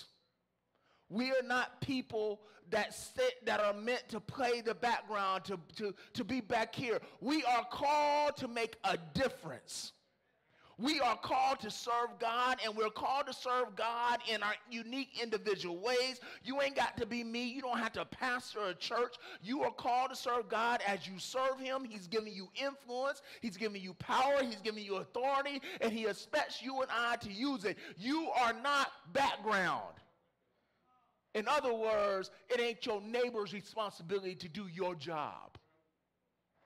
We are not people that sit, that are meant to play the background, to, to, to be back here. We are called to make a difference. We are called to serve God, and we're called to serve God in our unique individual ways. You ain't got to be me. You don't have to pastor a church. You are called to serve God as you serve him. He's giving you influence. He's giving you power. He's giving you authority, and he expects you and I to use it. You are not background. In other words, it ain't your neighbor's responsibility to do your job.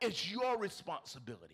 It's your responsibility.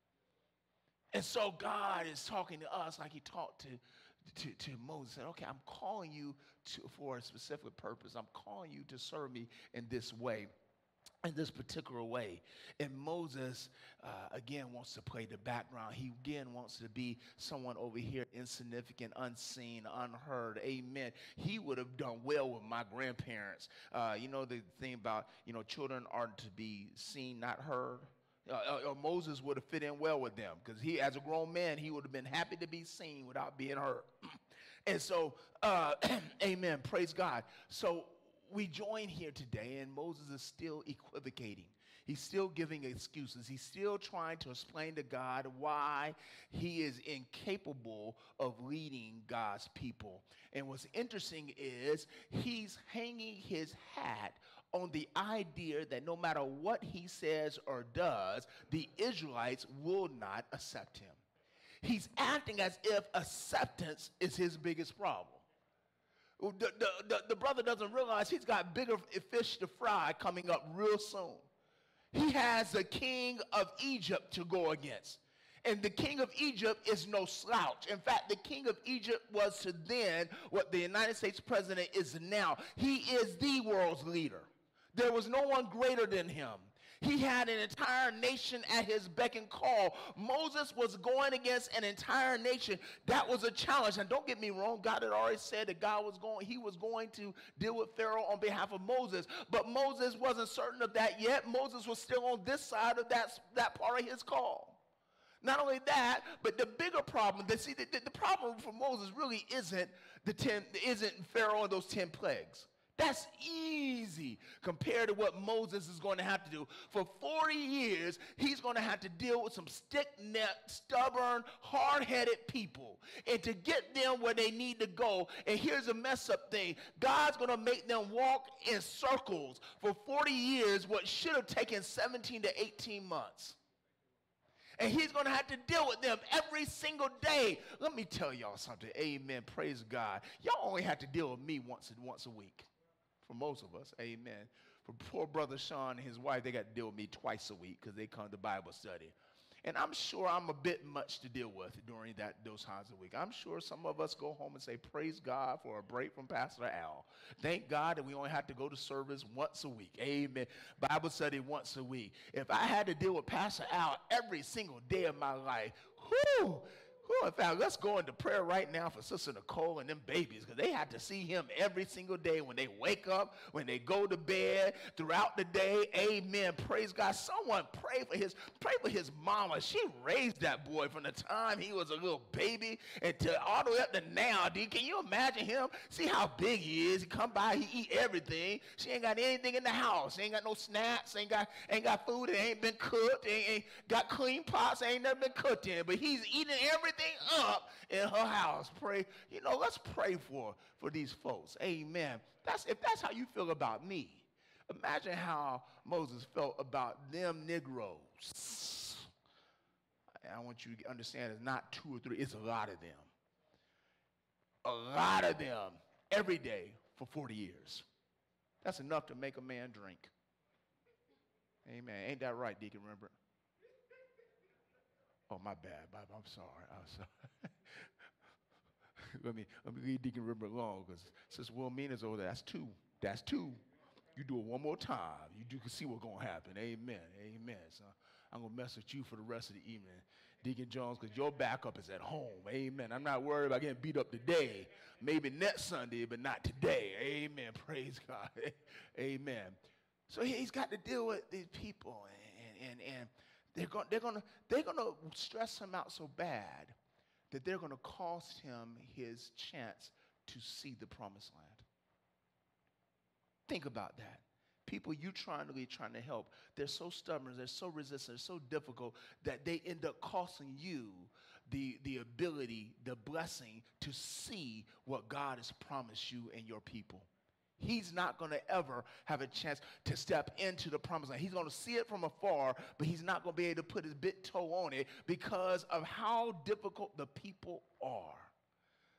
And so God is talking to us like he talked to, to, to Moses. Said, okay, I'm calling you to, for a specific purpose. I'm calling you to serve me in this way, in this particular way. And Moses, uh, again, wants to play the background. He, again, wants to be someone over here, insignificant, unseen, unheard. Amen. He would have done well with my grandparents. Uh, you know, the thing about, you know, children are to be seen, not heard. Uh, uh, Moses would have fit in well with them because he, as a grown man, he would have been happy to be seen without being heard. And so, uh, amen, praise God. So we join here today, and Moses is still equivocating. He's still giving excuses. He's still trying to explain to God why he is incapable of leading God's people. And what's interesting is he's hanging his hat on the idea that no matter what he says or does, the Israelites will not accept him. He's acting as if acceptance is his biggest problem. The, the, the, the brother doesn't realize he's got bigger fish to fry coming up real soon. He has the king of Egypt to go against. And the king of Egypt is no slouch. In fact, the king of Egypt was to then what the United States president is now. He is the world's leader. There was no one greater than him. He had an entire nation at his beck and call. Moses was going against an entire nation. That was a challenge. And don't get me wrong, God had already said that God was going, he was going to deal with Pharaoh on behalf of Moses. But Moses wasn't certain of that yet. Moses was still on this side of that, that part of his call. Not only that, but the bigger problem, that see, the, the problem for Moses really isn't the ten, isn't Pharaoh and those ten plagues. That's easy compared to what Moses is going to have to do. For forty years, he's going to have to deal with some stick-necked, stubborn, hard-headed people. And to get them where they need to go, and here's a mess-up thing, God's going to make them walk in circles for forty years, what should have taken seventeen to eighteen months. And he's going to have to deal with them every single day. Let me tell y'all something. Amen. Praise God. Y'all only have to deal with me once and once a week. For most of us, amen. For poor brother Sean and his wife, they got to deal with me twice a week because they come to Bible study. And I'm sure I'm a bit much to deal with during that those times a week. I'm sure some of us go home and say, praise God for a break from Pastor Al. Thank God that we only have to go to service once a week. Amen. Bible study once a week. If I had to deal with Pastor Al every single day of my life, whoo, Well, in fact, let's go into prayer right now for Sister Nicole and them babies, because they have to see him every single day when they wake up, when they go to bed, throughout the day. Amen. Praise God. Someone pray for his pray for his mama. She raised that boy from the time he was a little baby until all the way up to now. Dude, can you imagine him? See how big he is. He come by, he eat everything. She ain't got anything in the house. Ain't got no snacks. Ain't got ain't got food. It ain't been cooked. Ain't, ain't got clean pots. Ain't never been cooked in. But he's eating everything up in her house. Pray, you know, let's pray for for these folks. Amen. That's if that's how you feel about me. Imagine how Moses felt about them Negroes. I want you to understand it's not two or three, it's a lot of them. A lot of them every day for forty years. That's enough to make a man drink. Amen. Ain't that right, Deacon Rembrandt? Oh, my bad, Bob. I'm sorry. I'm sorry. let me let me leave Deacon Rembrandt alone, because Sister Wilmina's over there. That's two. That's two. You do it one more time. You do can see what's gonna happen. Amen. Amen. So I'm gonna mess with you for the rest of the evening, Deacon Jones, because your backup is at home. Amen. I'm not worried about getting beat up today. Maybe next Sunday, but not today. Amen. Praise God. Amen. So he's got to deal with these people, and and and. They're going, they're going to they're going to stress him out so bad that they're going to cost him his chance to see the promised land. Think about that. People you trying to be trying to help, they're so stubborn, they're so resistant, they're so difficult that they end up costing you the, the ability, the blessing to see what God has promised you and your people. He's not going to ever have a chance to step into the promised land. He's going to see it from afar, but he's not going to be able to put his big toe on it because of how difficult the people are.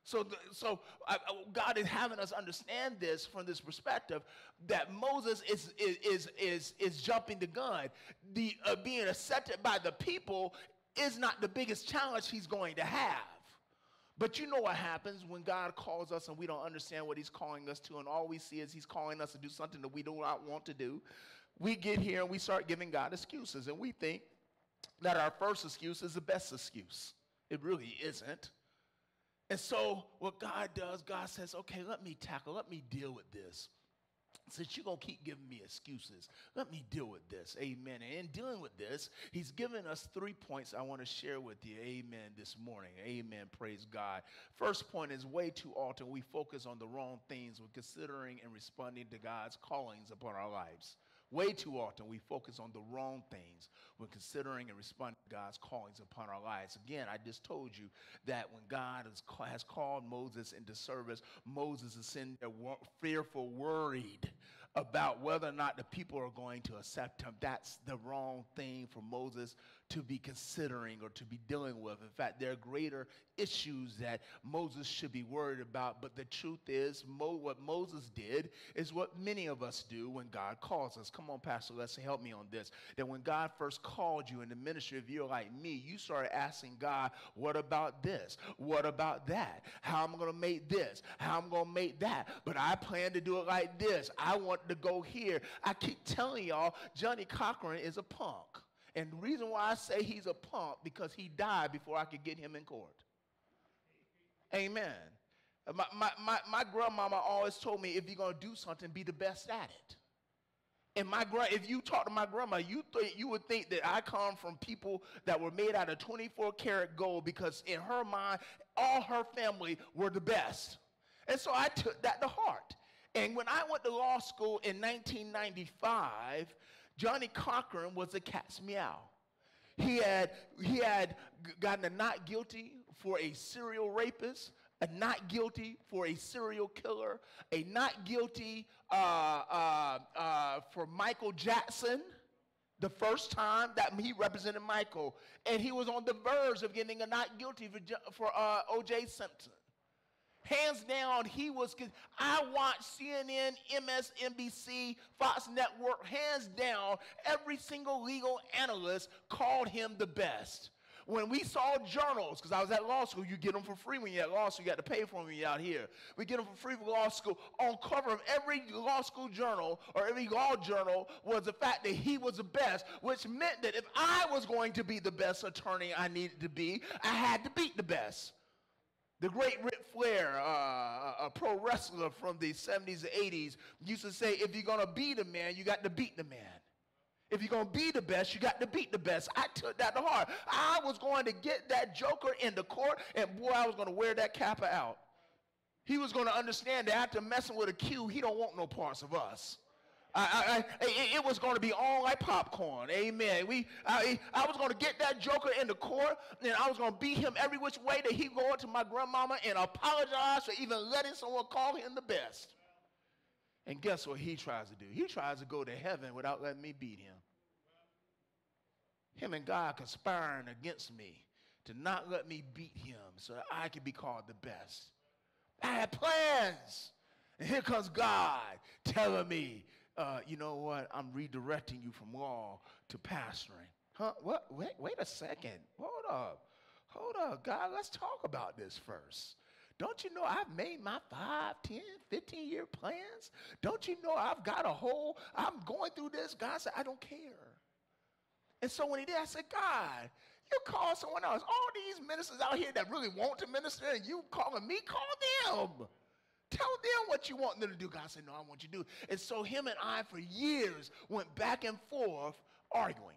So, the, so uh, God is having us understand this from this perspective that Moses is is is is, is jumping the gun. The uh, being accepted by the people is not the biggest challenge he's going to have. But you know what happens when God calls us and we don't understand what he's calling us to, and all we see is he's calling us to do something that we do not want to do. We get here and we start giving God excuses, and we think that our first excuse is the best excuse. It really isn't. And so what God does, God says, okay, let me tackle, let me deal with this. Since you're going to keep giving me excuses, let me deal with this. Amen. And in dealing with this, he's given us three points I want to share with you. Amen. This morning. Amen. Praise God. First point is, way too often we focus on the wrong things when considering and responding to God's callings upon our lives. Way too often we focus on the wrong things when considering and responding to God's callings upon our lives. Again, I just told you that when God has, has called Moses into service, Moses is sitting there fearful, worried about whether or not the people are going to accept him. That's the wrong thing for Moses to be considering or to be dealing with. In fact, there are greater issues that Moses should be worried about. But the truth is, Mo, what Moses did is what many of us do when God calls us. Come on, Pastor, let's help me on this. That when God first called you in the ministry, if you're like me, you started asking God, what about this? What about that? How am I going to make this? How am I going to make that? But I plan to do it like this. I want to go here. I keep telling y'all, Johnny Cochran is a punk. And the reason why I say he's a punk, because he died before I could get him in court. Amen. My, my, my, my grandmama always told me, if you're going to do something, be the best at it. And my gra- if you talk to my grandma, you, th- you would think that I come from people that were made out of twenty-four karat gold, because in her mind, all her family were the best. And so I took that to heart. And when I went to law school in nineteen ninety-five, Johnny Cochran was a cat's meow. He had, he had gotten a not guilty for a serial rapist, a not guilty for a serial killer, a not guilty uh, uh, uh, for Michael Jackson, the first time that he represented Michael. And he was on the verge of getting a not guilty for, for uh, O J Simpson. Hands down, he was, I watched C N N, M S N B C, Fox Network, hands down, every single legal analyst called him the best. When we saw journals, because I was at law school, you get them for free when you're at law school, you got to pay for them when you're out here. We get them for free for law school. On cover of every law school journal or every law journal was the fact that he was the best, which meant that if I was going to be the best attorney I needed to be, I had to beat the best. The great Ric Flair, uh, a pro wrestler from the seventies and eighties, used to say, if you're going to be the man, you got to beat the man. If you're going to be the best, you got to beat the best. I took that to heart. I was going to get that joker in the court, and boy, I was going to wear that kappa out. He was going to understand that after messing with a Q, he don't want no parts of us. I, I, I, it was going to be all like popcorn. Amen. We, I, I was going to get that joker in the court, and I was going to beat him every which way that he go to my grandmama and apologize for even letting someone call him the best. And guess what he tries to do? He tries to go to heaven without letting me beat him. Him and God conspiring against me to not let me beat him so that I can be called the best. I had plans. And here comes God telling me, Uh, you know what? I'm redirecting you from law to pastoring. Huh? What? Wait, wait a second. Hold up. Hold up, God. Let's talk about this first. Don't you know I've made my five, ten, fifteen year plans? Don't you know I've got a whole, I'm going through this? God said, I don't care. And so when he did, I said, God, you call someone else. All these ministers out here that really want to minister, and you calling me, call them. Tell them what you want them to do. God said, no, I want you to do. And so him and I for years went back and forth arguing.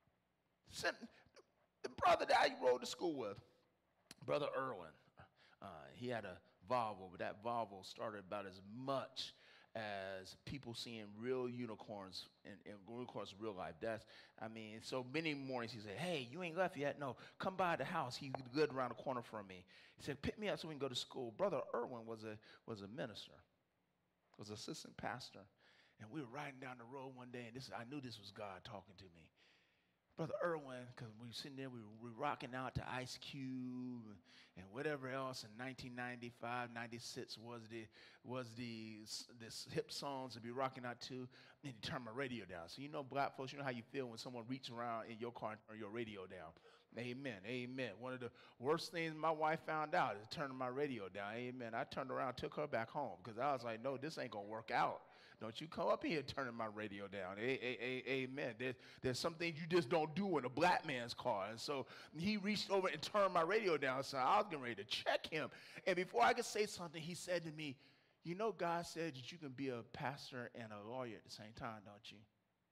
The brother that I rode to school with, Brother Irwin, uh, he had a Volvo, but that Volvo started about as much as people seeing real unicorns and, and unicorns in real life. That's, I mean, so many mornings he said, hey, you ain't left yet? No, come by the house. He lived around the corner from me. He said, pick me up so we can go to school. Brother Irwin was a, was a minister, was an assistant pastor. And we were riding down the road one day, and this, I knew this was God talking to me. Brother Irwin, because we were sitting there, we were, we were rocking out to Ice Cube and whatever else in nineteen ninety-five, ninety-six was the was the this hip songs to be rocking out to, and you turn my radio down. So you know, black folks, you know how you feel when someone reaches around in your car and turn your radio down. Amen, amen. One of the worst things my wife found out is turning my radio down. Amen. I turned around, took her back home because I was like, no, this ain't gonna work out. Don't you come up here turning my radio down. A- a- a- amen. There's, there's some things you just don't do in a black man's car. And so he reached over and turned my radio down. So I was getting ready to check him. And before I could say something, he said to me, you know, God said that you can be a pastor and a lawyer at the same time, don't you?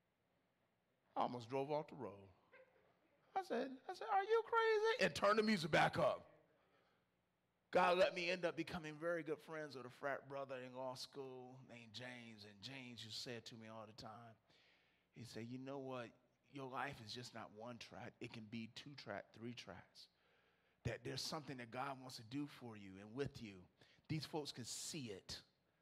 I almost drove off the road. I said, I said, are you crazy? And turned the music back up. God let me end up becoming very good friends with a frat brother in law school named James. And James used to say it to me all the time. He said, you know what? Your life is just not one track. It can be two track, three tracks. That there's something that God wants to do for you and with you. These folks can see it.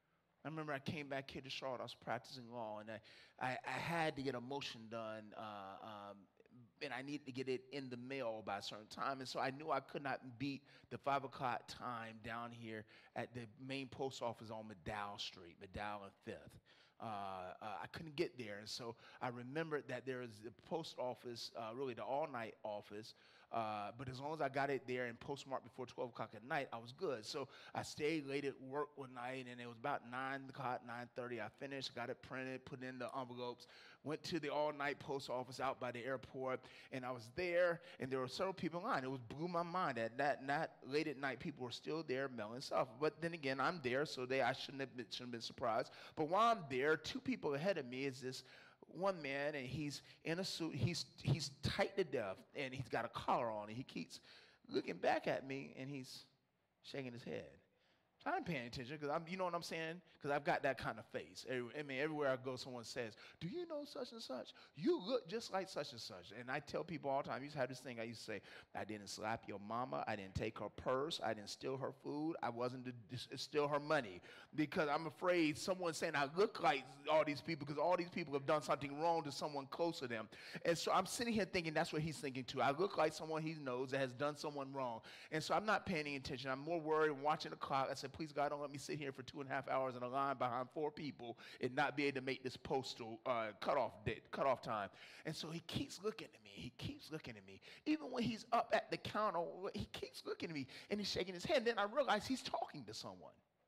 I remember I came back here to Charlotte. I was practicing law, and I, I, I had to get a motion done, uh, um, and I needed to get it in the mail by a certain time. And so I knew I could not beat the five o'clock time down here at the main post office on McDowell Street, McDowell and Fifth. Uh, uh, I couldn't get there. And so I remembered that there is the post office, uh, really the all-night office. Uh, but as long as I got it there and postmarked before twelve o'clock at night, I was good. So I stayed late at work one night, and it was about nine o'clock, nine thirty. I finished, got it printed, put it in the envelopes, went to the all-night post office out by the airport, and I was there, and there were several people in line. It was blew my mind that that not late at night people were still there mailing stuff. But then again, I'm there, so they I shouldn't have been, shouldn't have been surprised. But while I'm there, two people ahead of me is this one man, and he's in a suit. He's he's tight to death, and he's got a collar on, and he keeps looking back at me, and he's shaking his head. I'm paying attention because I'm, you know what I'm saying? Because I've got that kind of face. Every, I mean, everywhere I go, someone says, "Do you know such and such? You look just like such and such." And I tell people all the time. I used to have this thing. I used to say, "I didn't slap your mama. I didn't take her purse. I didn't steal her food. I wasn't to d- steal her money." Because I'm afraid someone's saying I look like all these people because all these people have done something wrong to someone close to them. And so I'm sitting here thinking that's what he's thinking too. I look like someone he knows that has done someone wrong. And so I'm not paying any attention. I'm more worried and watching the clock. I said, please, God, don't let me sit here for two and a half hours in a line behind four people and not be able to make this postal uh, cutoff date, cutoff time. And so he keeps looking at me. He keeps looking at me. Even when he's up at the counter, he keeps looking at me, and he's shaking his head. And then I realize he's talking to someone.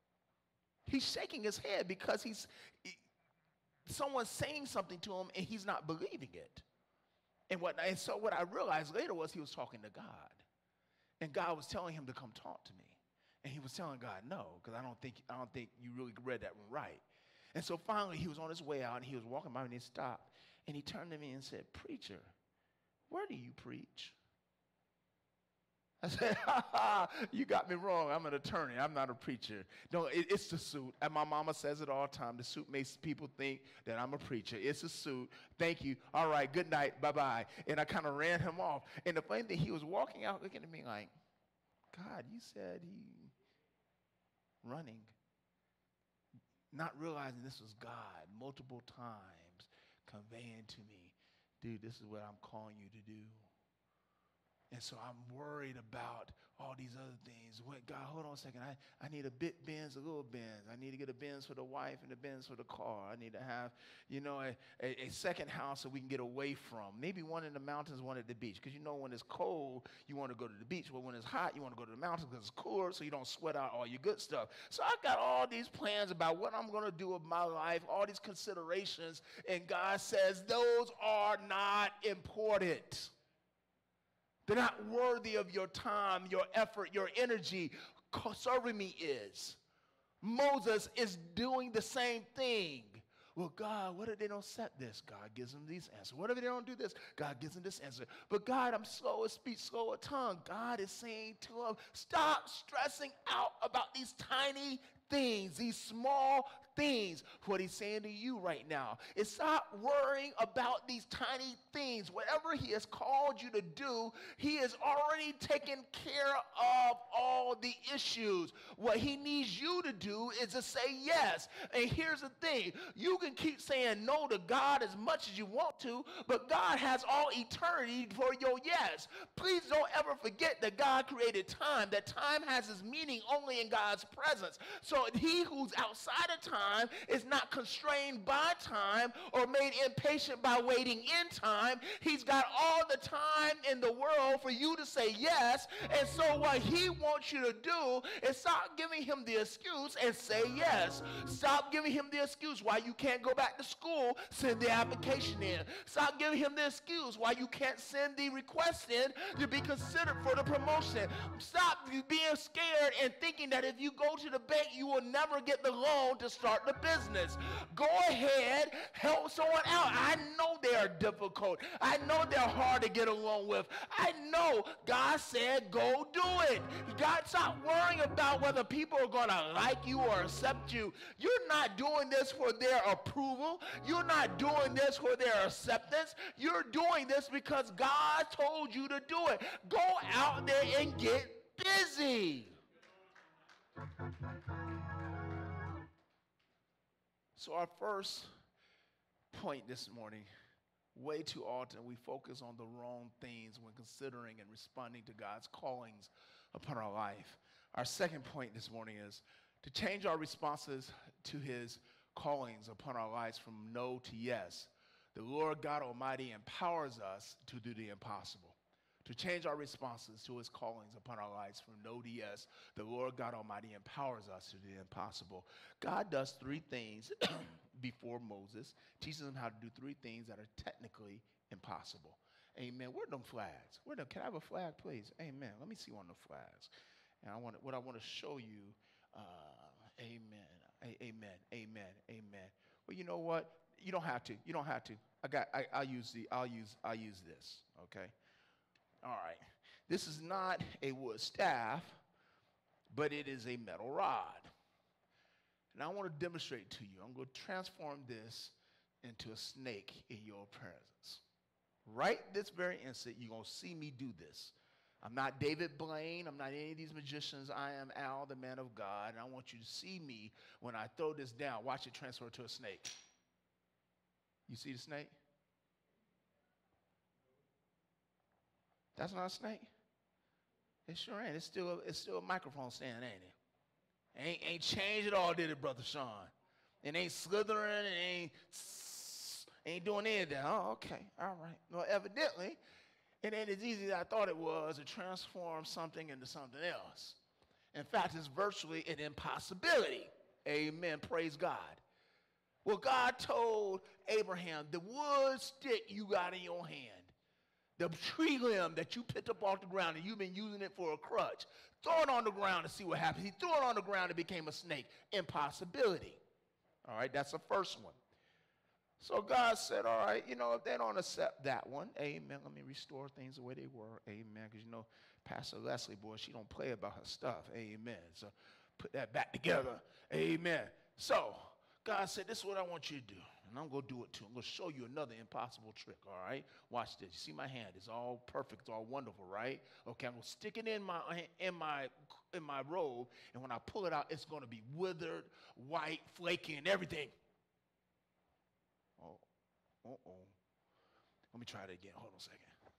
He's shaking his head because he's he, someone's saying something to him, and he's not believing it. And what and so what I realized later was he was talking to God. And God was telling him to come talk to me. And he was telling God, no, because I don't think I don't think you really read that one right. And so finally he was on his way out, and he was walking by me, and he stopped. And he turned to me and said, "Preacher, where do you preach?" I said, ha ha, you got me wrong. I'm an attorney. I'm not a preacher. No, it, it's the suit. And my mama says it all the time. The suit makes people think that I'm a preacher. It's a suit. Thank you. All right, good night. Bye-bye. And I kind of ran him off. And the funny thing, he was walking out looking at me like, God, you said he running. Not realizing this was God multiple times conveying to me, dude, this is what I'm calling you to do. And so I'm worried about all these other things. What, God, hold on a second. I, I need a bit Benz, a little Benz. I need to get a Benz for the wife and a Benz for the car. I need to have, you know, a, a, a second house so we can get away from. Maybe one in the mountains, one at the beach. Because you know when it's cold, you want to go to the beach. But when it's hot, you want to go to the mountains because it's cooler so you don't sweat out all your good stuff. So I got all these plans about what I'm going to do with my life, all these considerations. And God says those are not important. They're not worthy of your time, your effort, your energy. Serving me is. Moses is doing the same thing. Well, God, what if they don't accept this? God gives them these answers. What if they don't do this? God gives them this answer. But God, I'm slow of speech, slow of tongue. God is saying to him, stop stressing out about these tiny things, these small things. What he's saying to you right now is stop worrying about these tiny things. Whatever he has called you to do, he has already taken care of all all the issues. What he needs you to do is to say yes. And here's the thing. You can keep saying no to God as much as you want to, but God has all eternity for your yes. Please don't ever forget that God created time, that time has its meaning only in God's presence. So he who's outside of time is not constrained by time or made impatient by waiting in time. He's got all the time in the world for you to say yes. And so what he wants you to do is stop giving him the excuse and say yes. Stop giving him the excuse why you can't go back to school. Send the application in. Stop giving him the excuse why you can't send the request in to be considered for the promotion. Stop being scared and thinking that if you go to the bank, you will never get the loan to start the business. Go ahead, help someone out. I know they are difficult. I know they're hard to get along with. I know God said go do it. God, stop worrying about whether people are going to like you or accept you. You're not doing this for their approval. You're not doing this for their acceptance. You're doing this because God told you to do it. Go out there and get busy. So our first point this morning, way too often we focus on the wrong things when considering and responding to God's callings upon our life. Our second point this morning is to change our responses to his callings upon our lives from no to yes. The Lord God Almighty empowers us to do the impossible. To change our responses to his callings upon our lives from no to yes, the Lord God Almighty empowers us to do the impossible. God does three things before Moses, teaches him how to do three things that are technically impossible. Amen. Where are them flags? Where them, can I have a flag, please? Amen. Let me see one of the flags. And I want what I want to show you. Uh, amen. A- amen. Amen. Amen. Well, you know what? You don't have to. You don't have to. I got. I, I'll use the. I'll use. I'll use this. Okay. All right. This is not a wood staff, but it is a metal rod. And I want to demonstrate to you. I'm going to transform this into a snake in your presence. Right this very instant, you're going to see me do this. I'm not David Blaine. I'm not any of these magicians. I am Al, the man of God. And I want you to see me when I throw this down. Watch it transfer to a snake. You see the snake? That's not a snake? It sure ain't. It's still a, it's still a microphone stand, ain't it? Ain't, ain't changed at all, did it, Brother Sean? It ain't slithering. It ain't, ain't doing anything. Oh, okay. All right. Well, evidently, it ain't as easy as I thought it was to transform something into something else. In fact, it's virtually an impossibility. Amen. Praise God. Well, God told Abraham, the wood stick you got in your hand, the tree limb that you picked up off the ground and you've been using it for a crutch, throw it on the ground and see what happens. He threw it on the ground and became a snake. Impossibility. All right, that's the first one. So God said, all right, you know, if they don't accept that one, amen, let me restore things the way they were, amen, because, you know, Pastor Leslie, boy, she don't play about her stuff, amen. So put that back together, amen. So God said, this is what I want you to do. And I'm going to do it too. I'm going to show you another impossible trick, all right? Watch this. You see my hand? It's all perfect. It's all wonderful, right? Okay, I'm going to stick it in my, in my, in my robe, and when I pull it out, it's going to be withered, white, flaky, and everything. Oh, uh-oh. Let me try that again. Hold on a second.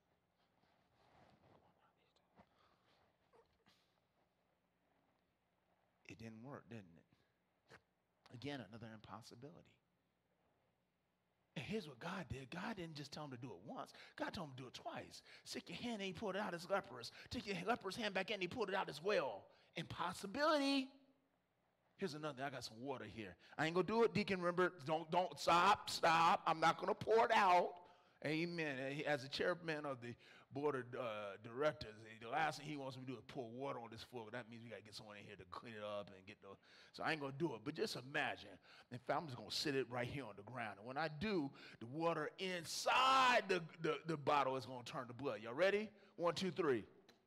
It didn't work, didn't it? Again, another impossibility. And here's what God did. God didn't just tell him to do it once. God told him to do it twice. Stick your hand in, he pulled it out as leprous. Take your leprous hand back in, he pulled it out as well. Impossibility. Here's another. I got some water here. I ain't going to do it, Deacon. Remember, don't, don't stop, stop. I'm not going to pour it out. Amen. As the chairman of the board of uh, directors, the last thing he wants me to do is pour water on this floor. That means we got to get someone in here to clean it up and get the. So I ain't going to do it. But just imagine. In fact, I'm just going to sit it right here on the ground. And when I do, the water inside the, the, the bottle is going to turn to blood. Y'all ready? One, two, three.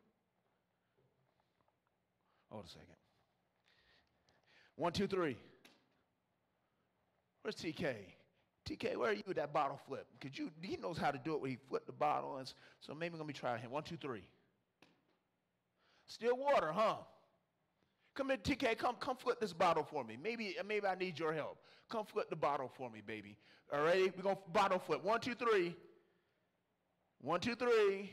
Hold a second. One, two, three. Where's T K? T K, where are you with that bottle flip? Because you, he knows how to do it when he flipped the bottle. And so maybe let me try him. One, two, three. Still water, huh? Come here, T K. Come, come flip this bottle for me. Maybe, maybe I need your help. Come flip the bottle for me, baby. All right, we're gonna bottle flip. One, two, three. One, two, three.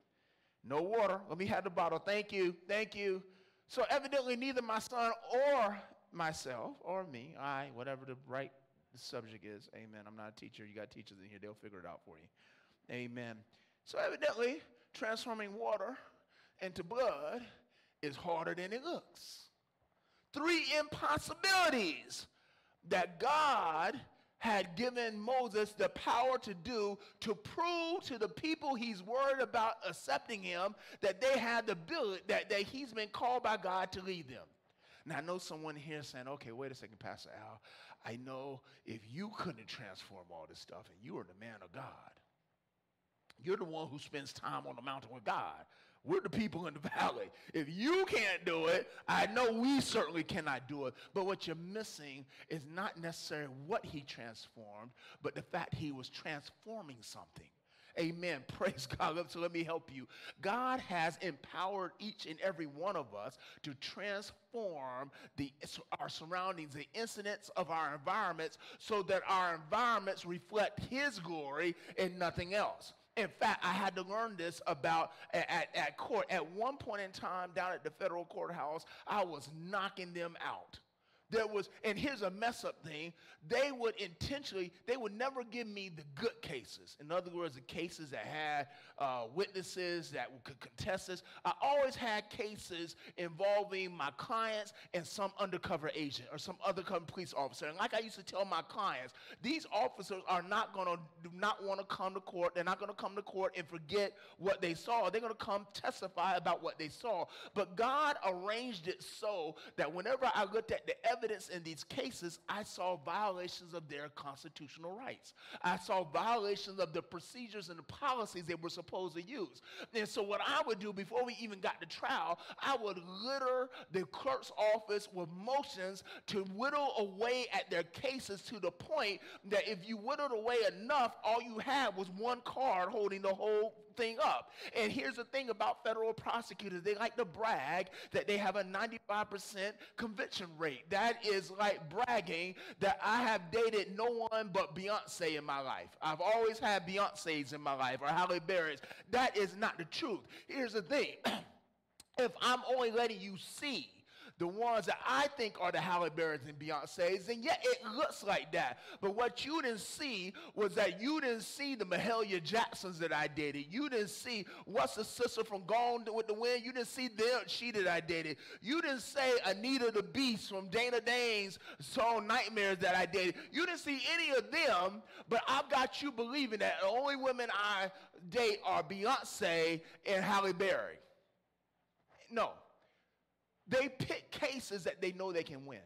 No water. Let me have the bottle. Thank you. Thank you. So evidently, neither my son or myself or me, I, whatever the right subject is. Amen. I'm not a teacher. You got teachers in here. They'll figure it out for you. Amen. So evidently, transforming water into blood is harder than it looks. Three impossibilities that God had given Moses the power to do to prove to the people he's worried about accepting him that they had the ability, that, that he's been called by God to lead them. Now, I know someone here saying, okay, wait a second, Pastor Al. I know if you couldn't transform all this stuff and you were the man of God, you're the one who spends time on the mountain with God. We're the people in the valley. If you can't do it, I know we certainly cannot do it. But what you're missing is not necessarily what he transformed, but the fact he was transforming something. Amen. Praise God. So let me help you. God has empowered each and every one of us to transform the, our surroundings, the incidents of our environments, so that our environments reflect his glory and nothing else. In fact, I had to learn this about at, at court. At one point in time down at the federal courthouse, I was knocking them out. There was, and here's a mess up thing, they would intentionally, they would never give me the good cases. In other words, the cases that had uh, witnesses that could contest this. I always had cases involving my clients and some undercover agent or some undercover police officer. And like I used to tell my clients, these officers are not going to, do not want to come to court. They're not going to come to court and forget what they saw. They're going to come testify about what they saw. But God arranged it so that whenever I looked at the evidence in these cases, I saw violations of their constitutional rights. I saw violations of the procedures and the policies they were supposed to use. And so what I would do before we even got to trial, I would litter the clerk's office with motions to whittle away at their cases to the point that if you whittled away enough, all you had was one card holding the whole thing up. And here's the thing about federal prosecutors. They like to brag that they have a ninety-five percent conviction rate. That is like bragging that I have dated no one but Beyonce in my life. I've always had Beyoncés in my life or Halle Berry's. That is not the truth. Here's the thing. If I'm only letting you see the ones that I think are the Halle Berrys and Beyoncés, then yeah, it looks like that. But what you didn't see was that you didn't see the Mahalia Jacksons that I dated. You didn't see what's the sister from Gone with the Wind. You didn't see the she that I dated. You didn't say Anita the Beast from Dana Dane's song Nightmares that I dated. You didn't see any of them, but I've got you believing that the only women I date are Beyonce and Halle Berry. No. They pick cases that they know they can win.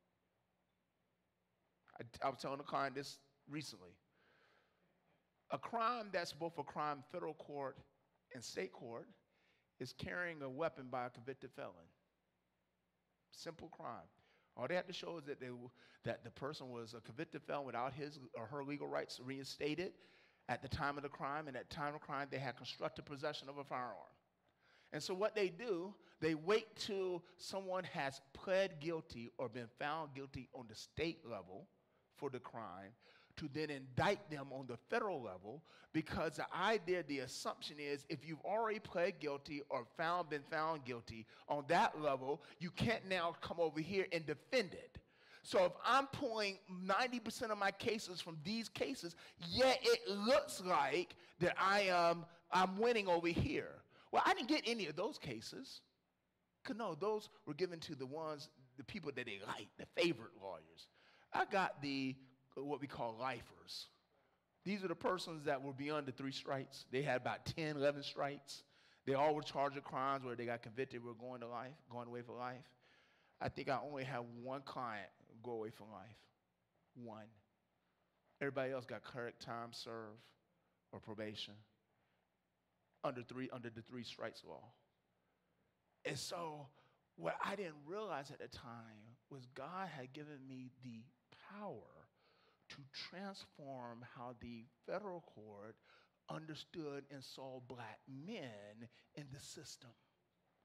I, I was telling a client this recently. A crime that's both a crime federal court and state court is carrying a weapon by a convicted felon. Simple crime. All they have to show is that, they, that the person was a convicted felon without his or her legal rights reinstated at the time of the crime, and at the time of the crime they had constructive possession of a firearm. And so what they do, they wait till someone has pled guilty or been found guilty on the state level for the crime to then indict them on the federal level, because the idea, the assumption is if you've already pled guilty or found, been found guilty on that level, you can't now come over here and defend it. So if I'm pulling ninety percent of my cases from these cases, yet it looks like that I am I'm winning over here. Well, I didn't get any of those cases. Because no, those were given to the ones, the people that they like, the favorite lawyers. I got the, what we call lifers. These are the persons that were beyond the three strikes. They had about ten, eleven strikes. They all were charged with crimes where they got convicted, were going to life, going away for life. I think I only have one client go away for life. One. Everybody else got correct time served or probation. Under three, under the three strikes law. And so what I didn't realize at the time was God had given me the power to transform how the federal court understood and saw black men in the system.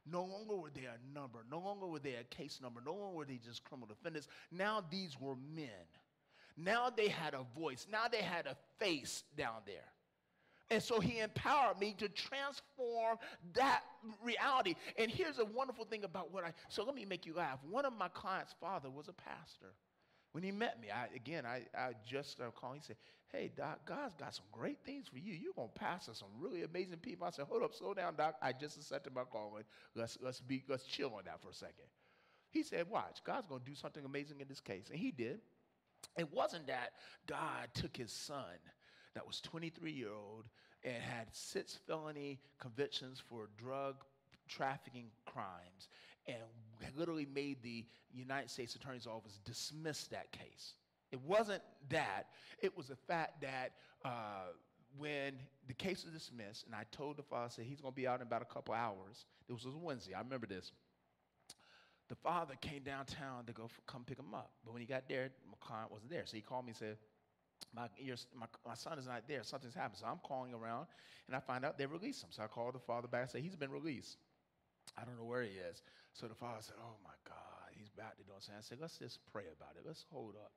No longer were they a number. No longer were they a case number. No longer were they just criminal defendants. Now these were men. Now they had a voice. Now they had a face down there. And so he empowered me to transform that reality. And here's a wonderful thing about what I, so let me make you laugh. One of my clients' father was a pastor. When he met me, I, again, I, I just started calling. He said, hey, Doc, God's got some great things for you. You're going to pastor some really amazing people. I said, hold up, slow down, Doc. I just accepted my calling. Let's, let's, be, let's chill on that for a second. He said, watch, God's going to do something amazing in this case. And he did. It wasn't that God took his son that was twenty-three-year-old and had six felony convictions for drug trafficking crimes and literally made the United States Attorney's Office dismiss that case. It wasn't that. It was the fact that uh, when the case was dismissed, and I told the father, I said, he's going to be out in about a couple hours. This was Wednesday. I remember this. The father came downtown to go f- come pick him up. But when he got there, my client wasn't there. So he called me and said, my, your, my, my son is not there. Something's happened. So I'm calling around, and I find out they released him. So I called the father back and said, he's been released. I don't know where he is. So the father said, oh, my God, he's back to doing something. I said, let's just pray about it. Let's hold up.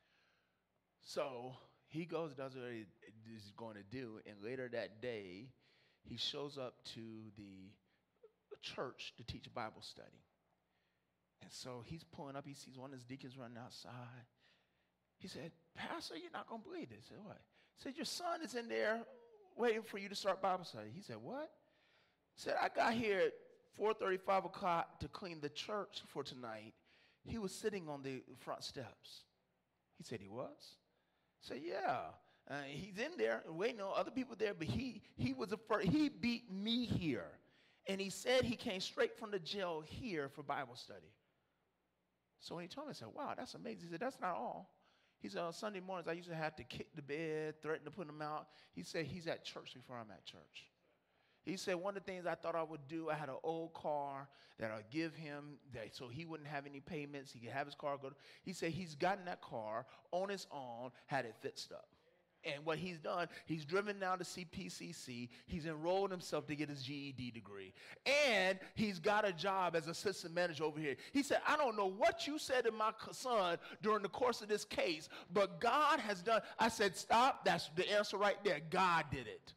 So he goes, does what he's going to do, and later that day, he shows up to the church to teach a Bible study. And so he's pulling up. He sees one of his deacons running outside. He said, Pastor, you're not going to believe this. I said, what? He said, your son is in there waiting for you to start Bible study. He said, what? He said, I got here at four thirty, five o'clock to clean the church for tonight. He was sitting on the front steps. He said, he was? I said, yeah. Uh, he's in there and waiting on other people there, but he, he was the first. He beat me here. And he said he came straight from the jail here for Bible study. So when he told me, I said, wow, that's amazing. He said, that's not all. He said, on Sunday mornings, I used to have to kick the bed, threaten to put him out. He said, he's at church before I'm at church. He said, one of the things I thought I would do, I had an old car that I'd give him that so he wouldn't have any payments. He could have his car go. To, he said he's gotten that car on his own, had it fixed up. And what he's done, he's driven down to C P C C. He's enrolled himself to get his G E D degree. And he's got a job as assistant manager over here. He said, I don't know what you said to my son during the course of this case, but God has done. I said, stop. That's the answer right there. God did it.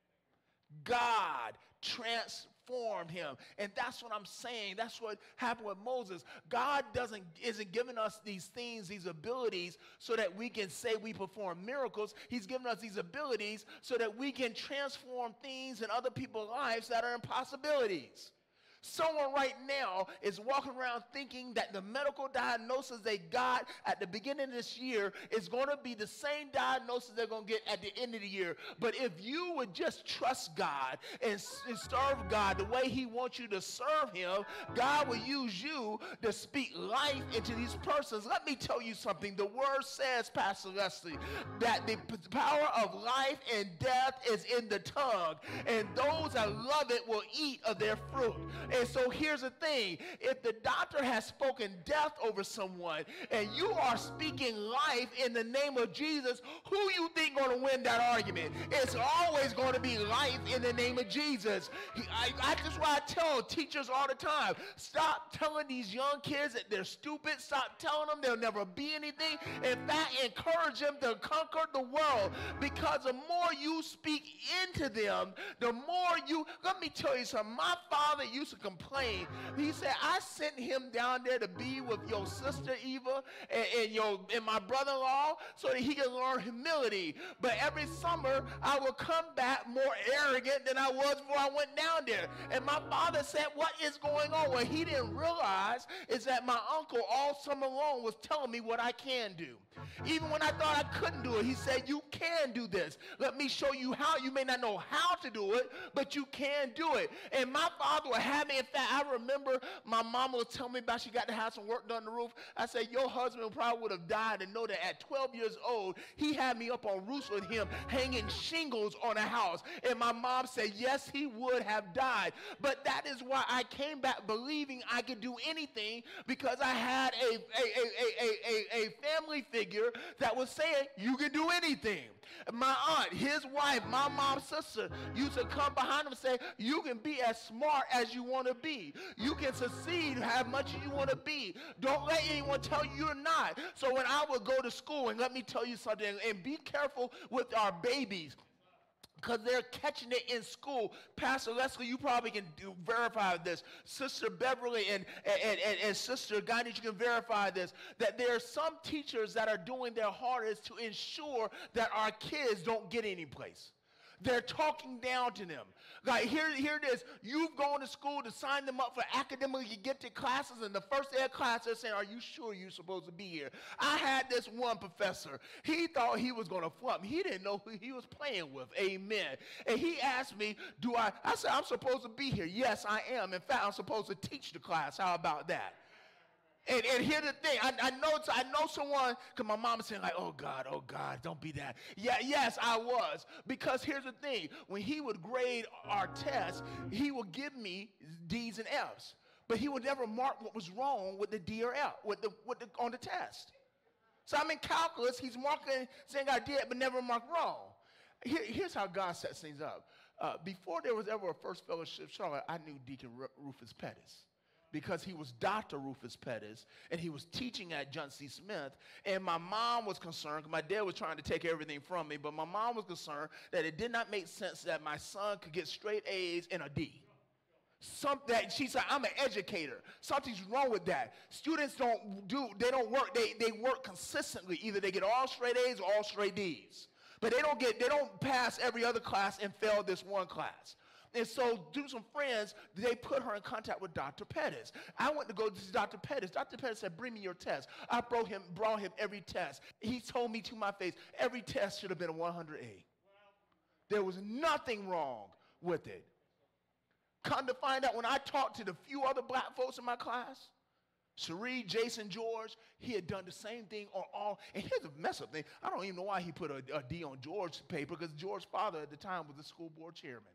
God transformed him. And that's what I'm saying. That's what happened with Moses. God doesn't isn't giving us these things, these abilities, so that we can say we perform miracles. He's given us these abilities so that we can transform things in other people's lives that are impossibilities. Someone right now is walking around thinking that the medical diagnosis they got at the beginning of this year is going to be the same diagnosis they're going to get at the end of the year. But if you would just trust God and, and serve God the way he wants you to serve him, God will use you to speak life into these persons. Let me tell you something. The word says, Pastor Leslie, that the p- power of life and death is in the tongue, and those that love it will eat of their fruit. And so here's the thing. If the doctor has spoken death over someone and you are speaking life in the name of Jesus, who you think going to win that argument? It's always going to be life in the name of Jesus. He, I, I just why I tell teachers all the time, stop telling these young kids that they're stupid. Stop telling them they'll never be anything. In fact, encourage them to conquer the world, because the more you speak into them, the more you, let me tell you something. My father used to complain. He said, I sent him down there to be with your sister Eva and, and your and my brother-in-law so that he could learn humility. But every summer, I would come back more arrogant than I was before I went down there. And my father said, what is going on? What he didn't realize is that my uncle all summer long was telling me what I can do. Even when I thought I couldn't do it, he said, you can do this. Let me show you how. You may not know how to do it, but you can do it. And my father would have me. In fact, I remember my mama was telling me about she got to have some work done on the roof. I said, your husband probably would have died to know that at twelve years old, he had me up on roofs with him hanging shingles on a house. And my mom said, yes, he would have died. But that is why I came back believing I could do anything, because I had a, a, a, a, a, a family figure that was saying, you can do anything. My aunt, his wife, my mom's sister used to come behind him and say, you can be as smart as you want want to be. You can succeed how much you want to be. Don't let anyone tell you you're not. So when I would go to school, and let me tell you something, and be careful with our babies, because they're catching it in school. Pastor Leslie, you probably can do, verify this. Sister Beverly and, and, and, and Sister Gandhi, you can verify this, that there are some teachers that are doing their hardest to ensure that our kids don't get any place. They're talking down to them. Like, here, here it is. You've gone to school to sign them up for academically, you get to classes, and the first day of class, they're saying, are you sure you're supposed to be here? I had this one professor. He thought he was going to flunk. He didn't know who he was playing with. Amen. And he asked me, do I, I said, I'm supposed to be here. Yes, I am. In fact, I'm supposed to teach the class. How about that? And, and here's the thing, I, I know I know someone, because my mom is saying like, oh God, oh God, don't be that. Yeah, yes, I was. Because here's the thing, when he would grade our tests, he would give me D's and F's. But he would never mark what was wrong with the D or F, with the, with the, on the test. So I'm in calculus, he's marking, saying I did, but never marked wrong. Here, here's how God sets things up. Uh, before there was ever a First Fellowship Charlotte, I knew Deacon Rufus Pettis, because he was Doctor Rufus Pettis, and he was teaching at John C. Smith, and my mom was concerned, because my dad was trying to take everything from me, but my mom was concerned that it did not make sense that my son could get straight A's and a D. Some, that, she said, I'm an educator. Something's wrong with that. Students don't do, they don't work, they, they work consistently. Either they get all straight A's or all straight D's. But they don't get, they don't pass every other class and fail this one class. And so, through some friends, they put her in contact with Doctor Pettis. I went to go to Doctor Pettis. Doctor Pettis said, bring me your test. I brought him, brought him every test. He told me to my face, every test should have been a one hundred A. There was nothing wrong with it. Come to find out, when I talked to the few other black folks in my class, Cherie, Jason, George, he had done the same thing on all. And here's the mess up thing. I don't even know why he put a, a D on George's paper, because George's father at the time was the school board chairman.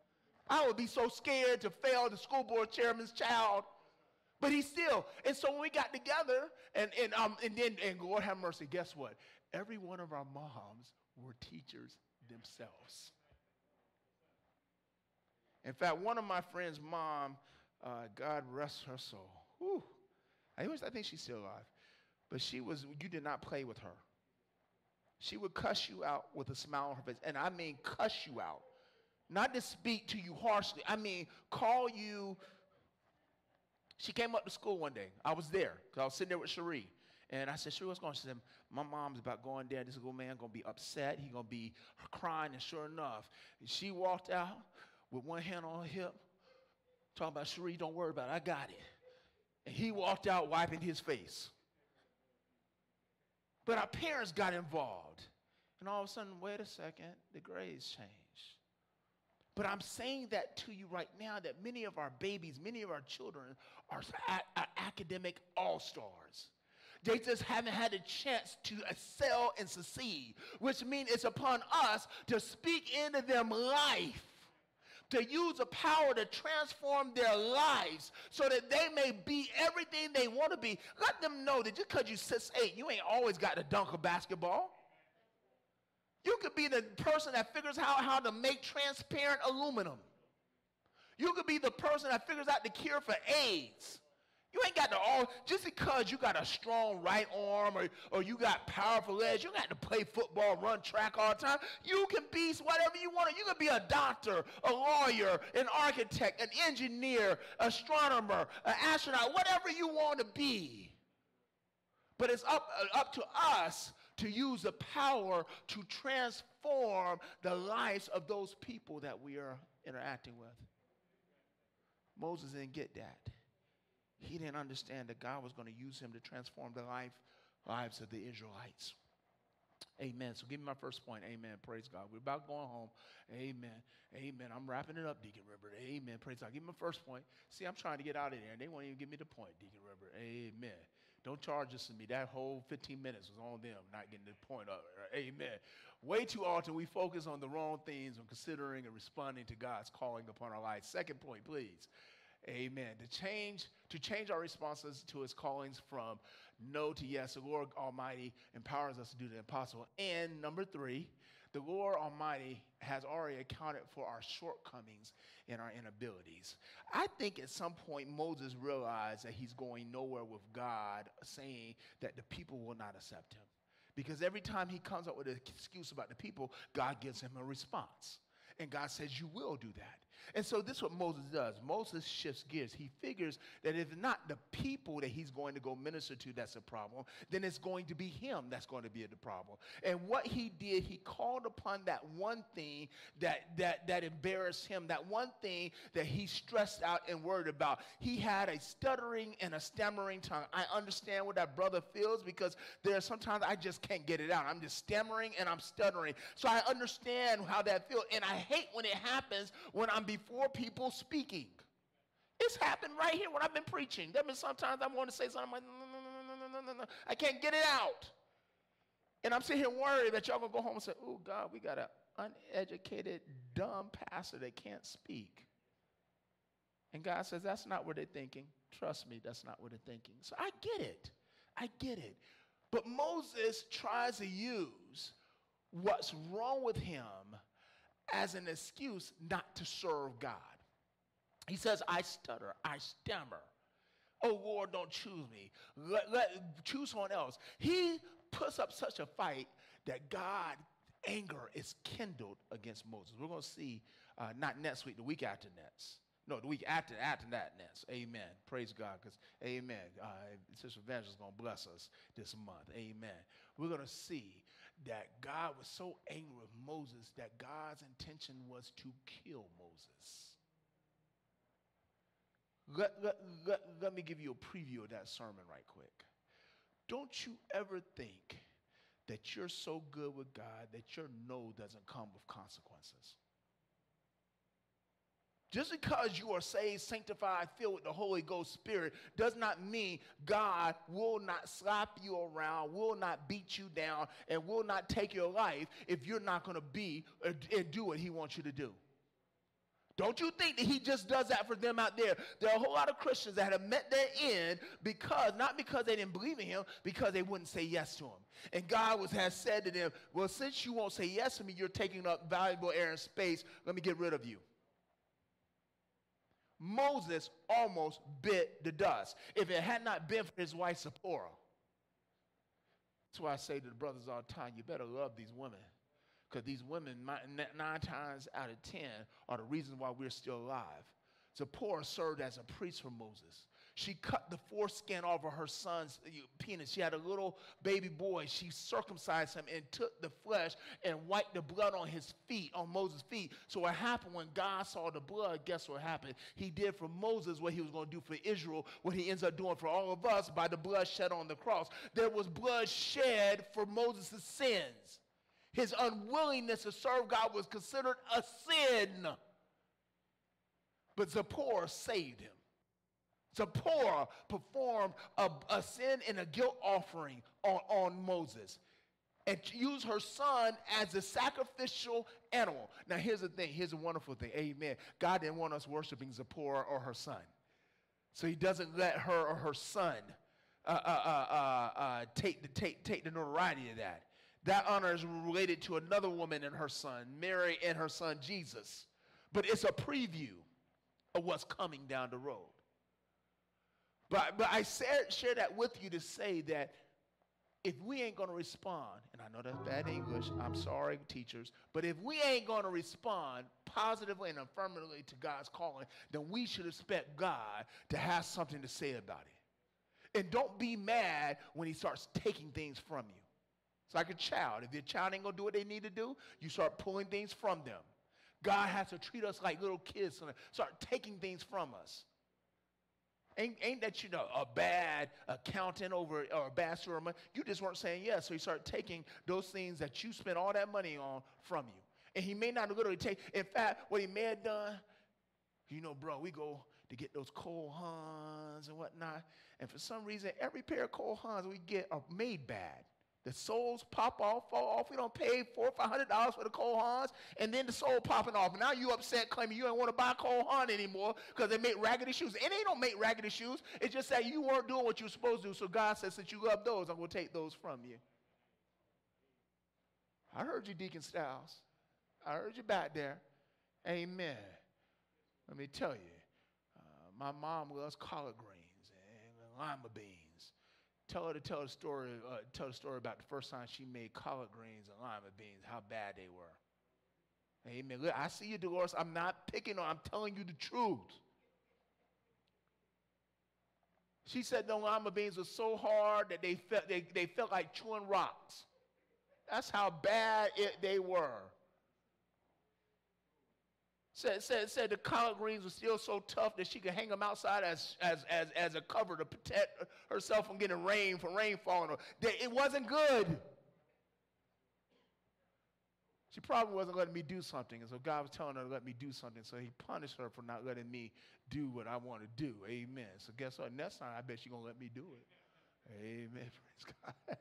I would be so scared to fail the school board chairman's child, but he still. And so when we got together, and and um and then and Lord have mercy, guess what? Every one of our moms were teachers themselves. In fact, one of my friend's mom, uh, God rest her soul. Whew, I always I think she's still alive, but she was. You did not play with her. She would cuss you out with a smile on her face, and I mean cuss you out. Not to speak to you harshly. I mean, call you. She came up to school one day. I was there, because I was sitting there with Cherie. And I said, Cherie, what's going on? She said, my mom's about going there. This little man going to be upset. He's going to be crying. And sure enough, she walked out with one hand on her hip, talking about, Cherie, don't worry about it. I got it. And he walked out wiping his face. But our parents got involved. And all of a sudden, wait a second, the grades changed. But I'm saying that to you right now, that many of our babies, many of our children are, a- are academic all-stars. They just haven't had a chance to excel and succeed, which means it's upon us to speak into them life, to use the power to transform their lives so that they may be everything they want to be. Let them know that just because you six eight, you ain't always got to dunk a basketball. You could be the person that figures out how to make transparent aluminum. You could be the person that figures out the cure for AIDS. You ain't got to all, just because you got a strong right arm or, or you got powerful legs, you don't have to play football, run track all the time. You can be whatever you want. You can be a doctor, a lawyer, an architect, an engineer, astronomer, an astronaut, whatever you want to be. But it's up, up to us to use the power to transform the lives of those people that we are interacting with. Moses didn't get that. He didn't understand that God was going to use him to transform the life, lives of the Israelites. Amen. So give me my first point. Amen. Praise God. We're about going home. Amen. Amen. I'm wrapping it up, Deacon River. Amen. Praise God. Give me my first point. See, I'm trying to get out of there, and they won't even give me the point, Deacon River. Amen. Don't charge this to me. That whole fifteen minutes was on them, not getting the point of it. Amen. Way too often we focus on the wrong things when considering and responding to God's calling upon our lives. Second point, please. Amen. To change, to change our responses to his callings from no to yes, the Lord Almighty empowers us to do the impossible. And number three, The Lord Almighty has already accounted for our shortcomings and our inabilities. I think at some point Moses realized that he's going nowhere with God, saying that the people will not accept him. Because every time he comes up with an excuse about the people, God gives him a response. And God says, you will do that. And so this is what Moses does. Moses shifts gears. He figures that if not the people that he's going to go minister to that's a problem, then it's going to be him that's going to be the problem. And what he did, he called upon that one thing that, that, that embarrassed him, that one thing that he stressed out and worried about. He had a stuttering and a stammering tongue. I understand what that brother feels, because there are sometimes I just can't get it out. I'm just stammering and I'm stuttering. So I understand how that feels. And I hate when it happens when I'm before people speaking. It's happened right here when I've been preaching. There have been sometimes I want to say something, I'm like, no, no, no, no, no, no, no. I can't get it out. And I'm sitting here worried that y'all going to go home and say, oh, God, we got an uneducated, dumb pastor that can't speak. And God says, that's not what they're thinking. Trust me, that's not what they're thinking. So I get it. I get it. But Moses tries to use what's wrong with him as an excuse not to serve God. He says, I stutter, I stammer. Oh, Lord, don't choose me. Let, let, choose someone else. He puts up such a fight that God's anger is kindled against Moses. We're going to see, uh, not next week, the week after next. No, the week after after that next. Amen. Praise God, because, amen. Uh, Sister Evangelist is going to bless us this month. Amen. We're going to see that God was so angry with Moses that God's intention was to kill Moses. Let, let, let, let me give you a preview of that sermon right quick. Don't you ever think that you're so good with God that your no doesn't come with consequences. Just because you are saved, sanctified, filled with the Holy Ghost Spirit does not mean God will not slap you around, will not beat you down, and will not take your life if you're not going to be and do what he wants you to do. Don't you think that he just does that for them out there? There are a whole lot of Christians that have met their end because, not because they didn't believe in him, because they wouldn't say yes to him. And God was, has said to them, well, since you won't say yes to me, you're taking up valuable air and space. Let me get rid of you. Moses almost bit the dust if it had not been for his wife Zipporah. That's why I say to the brothers all the time, you better love these women, because these women, nine times out of ten, are the reason why we're still alive. Zipporah served as a priest for Moses. She cut the foreskin off of her son's penis. She had a little baby boy. She circumcised him and took the flesh and wiped the blood on his feet, on Moses' feet. So what happened when God saw the blood, guess what happened? He did for Moses what he was going to do for Israel, what he ends up doing for all of us by the blood shed on the cross. There was blood shed for Moses' sins. His unwillingness to serve God was considered a sin. But Zipporah saved him. Zipporah performed a, a sin and a guilt offering on, on Moses and used her son as a sacrificial animal. Now, here's the thing. Here's a wonderful thing. Amen. God didn't want us worshiping Zipporah or her son. So he doesn't let her or her son uh, uh, uh, uh, uh, take, the, take, take the notoriety of that. That honor is related to another woman and her son, Mary and her son, Jesus. But it's a preview of what's coming down the road. But, but I share, share that with you to say that if we ain't going to respond, and I know that's bad English, I'm sorry, teachers, but if we ain't going to respond positively and affirmatively to God's calling, then we should expect God to have something to say about it. And don't be mad when he starts taking things from you. It's like a child. If your child ain't going to do what they need to do, you start pulling things from them. God has to treat us like little kids and start taking things from us. Ain't, ain't that, you know, a bad accountant over or a bad steward of money? You just weren't saying yes, so he started taking those things that you spent all that money on from you. And he may not literally take, in fact, what he may have done, you know, bro, we go to get those Cole Haans and whatnot, and for some reason, every pair of Cole Haans we get are made bad. The soles pop off, fall off. We don't pay four or five hundred dollars for the Cole Haans, and then the sole popping off. Now you upset, claiming you don't want to buy Cole Haan anymore because they make raggedy shoes. And they don't make raggedy shoes. It's just that you weren't doing what you were supposed to do. So God says, since you love those, I'm going to take those from you. I heard you, Deacon Styles. I heard you back there. Amen. Let me tell you, uh, my mom loves collard greens and lima beans. Tell her to tell the story. Uh, tell the story about the first time she made collard greens and lima beans. How bad they were. Amen. Look, I see you, Dolores. I'm not picking on. I'm telling you the truth. She said the lima beans were so hard that they felt they, they felt like chewing rocks. That's how bad it, they were. Said, said, said the collard greens were still so tough that she could hang them outside as, as, as, as a cover to protect herself from getting rain, from rain falling. It wasn't good. She probably wasn't letting me do something, and so God was telling her to let me do something, so he punished her for not letting me do what I want to do. Amen. So guess what? Next time, I bet she's going to let me do it. Amen. Praise God.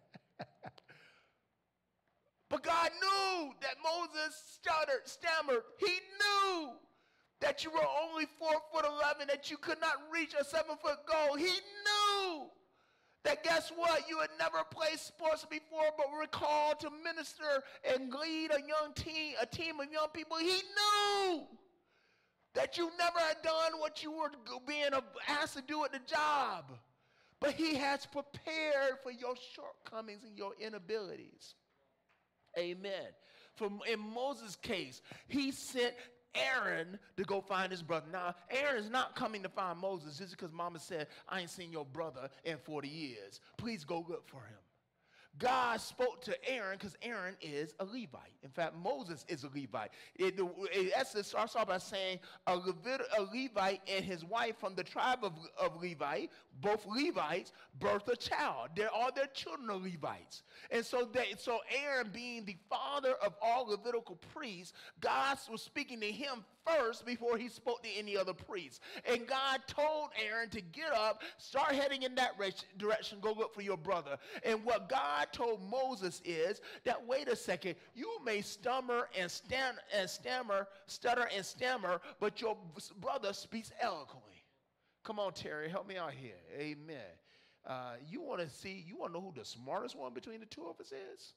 But God knew that Moses stuttered, stammered. He knew that you were only four foot eleven, that you could not reach a seven foot goal. He knew that guess what? You had never played sports before, but were called to minister and lead a young team, a team of young people. He knew that you never had done what you were being asked to do at the job. But he has prepared for your shortcomings and your inabilities. Amen. From in Moses' case, he sent Aaron to go find his brother. Now, Aaron's not coming to find Moses just because Mama said, I ain't seen your brother in forty years. Please go look for him. God spoke to Aaron because Aaron is a Levite. In fact, Moses is a Levite. It, it, it starts off by saying a, Levit, a Levite and his wife from the tribe of, of Levi, both Levites, birthed a child. They're all their children are Levites. And so, they, so Aaron being the father of all Levitical priests, God was speaking to him first before he spoke to any other priests. And God told Aaron to get up, start heading in that direction, go look for your brother. And what God told Moses is that, wait a second, you may stammer and, stam and stammer, stutter and stammer, but your brother speaks eloquently. Come on, Terry, help me out here. Amen. Uh, you want to see, you want to know who the smartest one between the two of us is?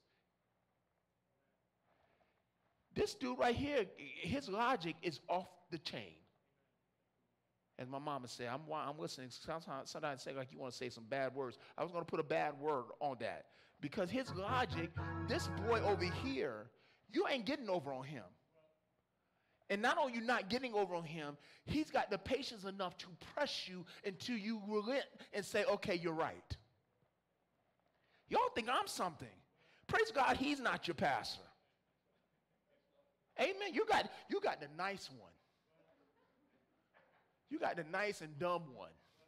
This dude right here, his logic is off the chain. As my mama said, I'm, I'm listening. Sometimes, sometimes say like you want to say some bad words. I was going to put a bad word on that. Because his logic, this boy over here, you ain't getting over on him. And not only you not getting over on him, he's got the patience enough to press you until you relent and say, okay, you're right. Y'all think I'm something. Praise God, he's not your pastor. Amen. You got, you got the nice one. You got the nice and dumb one.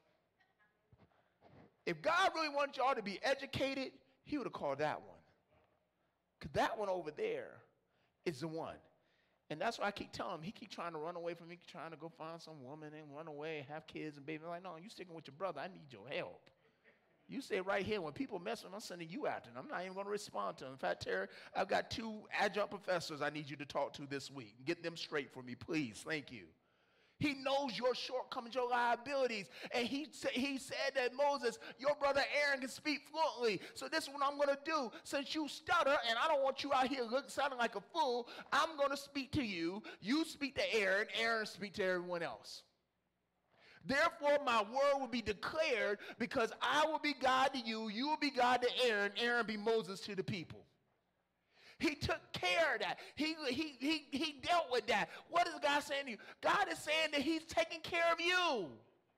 If God really wanted y'all to be educated, he would have called that one. Because that one over there is the one. And that's why I keep telling him, he keep trying to run away from me, trying to go find some woman and run away and have kids and babies. I'm like, no, you sticking with your brother. I need your help. You stay right here. When people mess with them, I'm sending you after them. I'm not even going to respond to them. In fact, Terry, I've got two adjunct professors I need you to talk to this week. Get them straight for me, please. Thank you. He knows your shortcomings, your liabilities. And he, sa he said that Moses, your brother Aaron can speak fluently. So this is what I'm going to do. Since you stutter, and I don't want you out here look, sounding like a fool, I'm going to speak to you. You speak to Aaron. Aaron speak to everyone else. Therefore, my word will be declared because I will be God to you, you will be God to Aaron, Aaron be Moses to the people. He took care of that. He, he, he, he dealt with that. What is God saying to you? God is saying that he's taking care of you.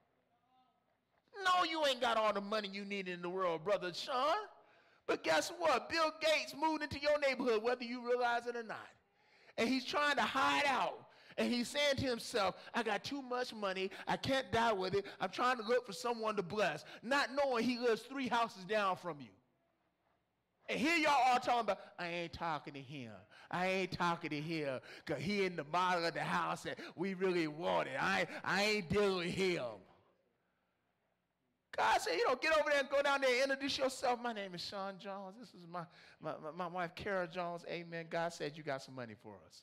No, you ain't got all the money you need in the world, Brother Sean. But guess what? Bill Gates moved into your neighborhood, whether you realize it or not. And he's trying to hide out. And he's saying to himself, I got too much money. I can't die with it. I'm trying to look for someone to bless, not knowing he lives three houses down from you. And here y'all are talking about, I ain't talking to him. I ain't talking to him because he in the model of the house that we really wanted. I, I ain't dealing with him. God said, you know, get over there and go down there and introduce yourself. My name is Sean Jones. This is my, my, my, my wife, Kara Jones. Amen. God said you got some money for us.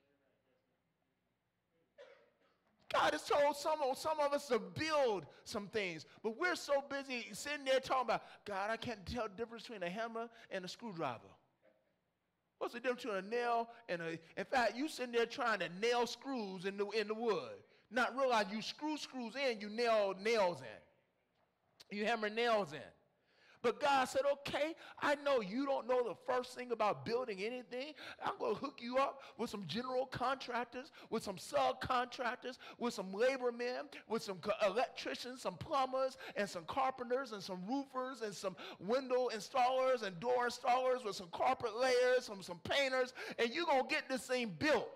God has told some of, some of us to build some things, but we're so busy sitting there talking about, God, I can't tell the difference between a hammer and a screwdriver. What's the difference between a nail and a, in fact, you sitting there trying to nail screws in the, in the wood. Not realize you screw screws in, you nail nails in. You hammer nails in. But God said, okay, I know you don't know the first thing about building anything. I'm going to hook you up with some general contractors, with some subcontractors, with some labor men, with some electricians, some plumbers, and some carpenters, and some roofers, and some window installers, and door installers, with some carpet layers, some, some painters, and you're going to get this thing built.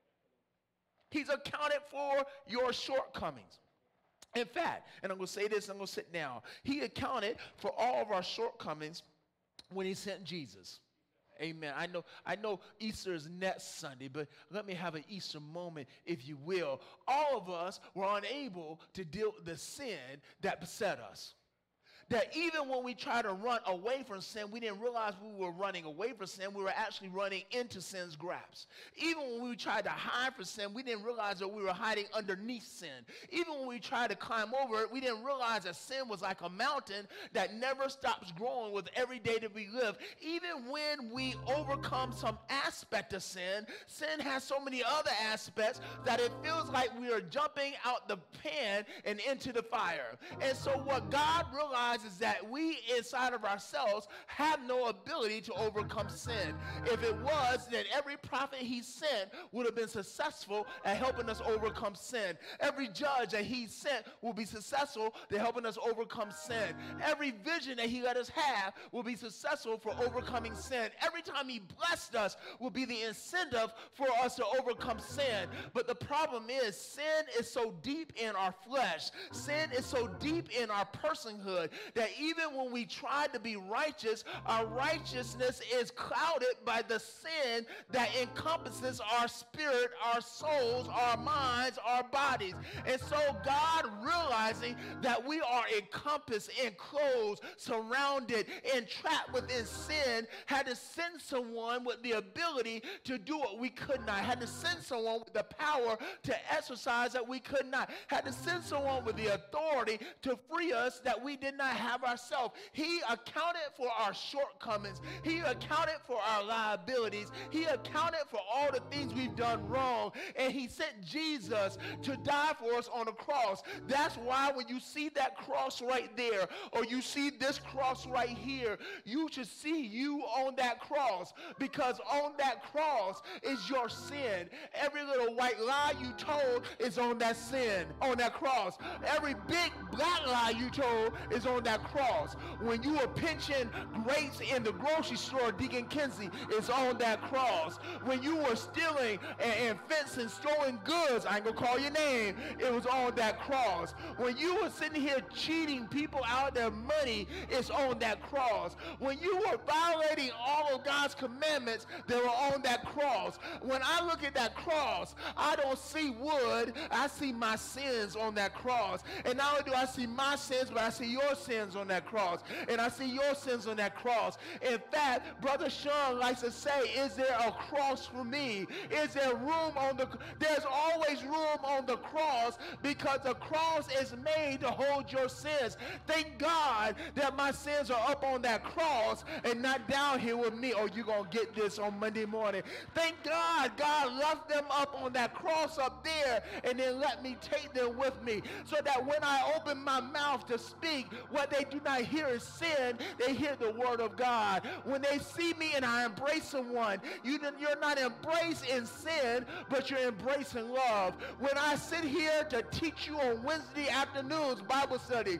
He's accounted for your shortcomings. In fact, and I'm going to say this, I'm going to sit down. He accounted for all of our shortcomings when he sent Jesus. Amen. I know, I know Easter is next Sunday, but let me have an Easter moment, if you will. All of us were unable to deal with the sin that beset us. That even when we tried to run away from sin, we didn't realize we were running away from sin. We were actually running into sin's grasp. Even when we tried to hide from sin, we didn't realize that we were hiding underneath sin. Even when we tried to climb over it, we didn't realize that sin was like a mountain that never stops growing with every day that we live. Even when we overcome some aspect of sin, sin has so many other aspects that it feels like we are jumping out the pan and into the fire. And so what God realized is that we inside of ourselves have no ability to overcome sin. If it was, then every prophet he sent would have been successful at helping us overcome sin. Every judge that he sent will be successful at helping us overcome sin. Every vision that he let us have will be successful for overcoming sin. Every time he blessed us will be the incentive for us to overcome sin. But the problem is, sin is so deep in our flesh. Sin is so deep in our personhood that even when we try to be righteous, our righteousness is clouded by the sin that encompasses our spirit, our souls, our minds, our bodies. And so God, realizing that we are encompassed, enclosed, surrounded, entrapped within sin, had to send someone with the ability to do what we could not, had to send someone with the power to exercise that we could not, had to send someone with the authority to free us that we did not have ourselves. He accounted for our shortcomings. He accounted for our liabilities. He accounted for all the things we've done wrong. And he sent Jesus to die for us on the cross. That's why when you see that cross right there, or you see this cross right here, you should see you on that cross, because on that cross is your sin. Every little white lie you told is on that sin, on that cross. Every big black lie you told is on that cross. When you were pinching grapes in the grocery store, Deacon Kinsey, is on that cross. When you were stealing and, and fencing, storing goods, I ain't gonna call your name, it was on that cross. When you were sitting here cheating people out of their money, it's on that cross. When you were violating all of God's commandments, they were on that cross. When I look at that cross, I don't see wood, I see my sins on that cross. And not only do I see my sins, but I see your sins on that cross. And I see your sins on that cross. In fact, Brother Sean likes to say, is there a cross for me? Is there room on the, there's always room on the cross, because the cross is made to hold your sins. Thank God that my sins are up on that cross and not down here with me. Oh, you're going to get this on Monday morning. Thank God God left them up on that cross up there and then let me take them with me, so that when I open my mouth to speak, what they do not hear is sin, they hear the word of God. When they see me and I embrace someone, you, you're not embraced in sin, but you're embracing love. When I sit here to teach you on Wednesday afternoons Bible study,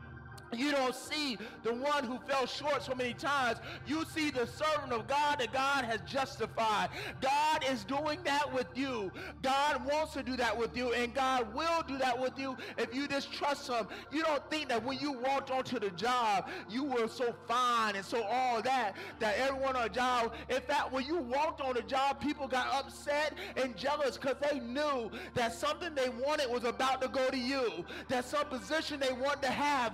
you don't see the one who fell short so many times. You see the servant of God that God has justified. God is doing that with you. God wants to do that with you, and God will do that with you if you just trust him. You don't think that when you walked onto the job, you were so fine and so all that, that everyone on the job, in fact, when you walked on the job, people got upset and jealous because they knew that something they wanted was about to go to you, that some position they wanted to have, you were about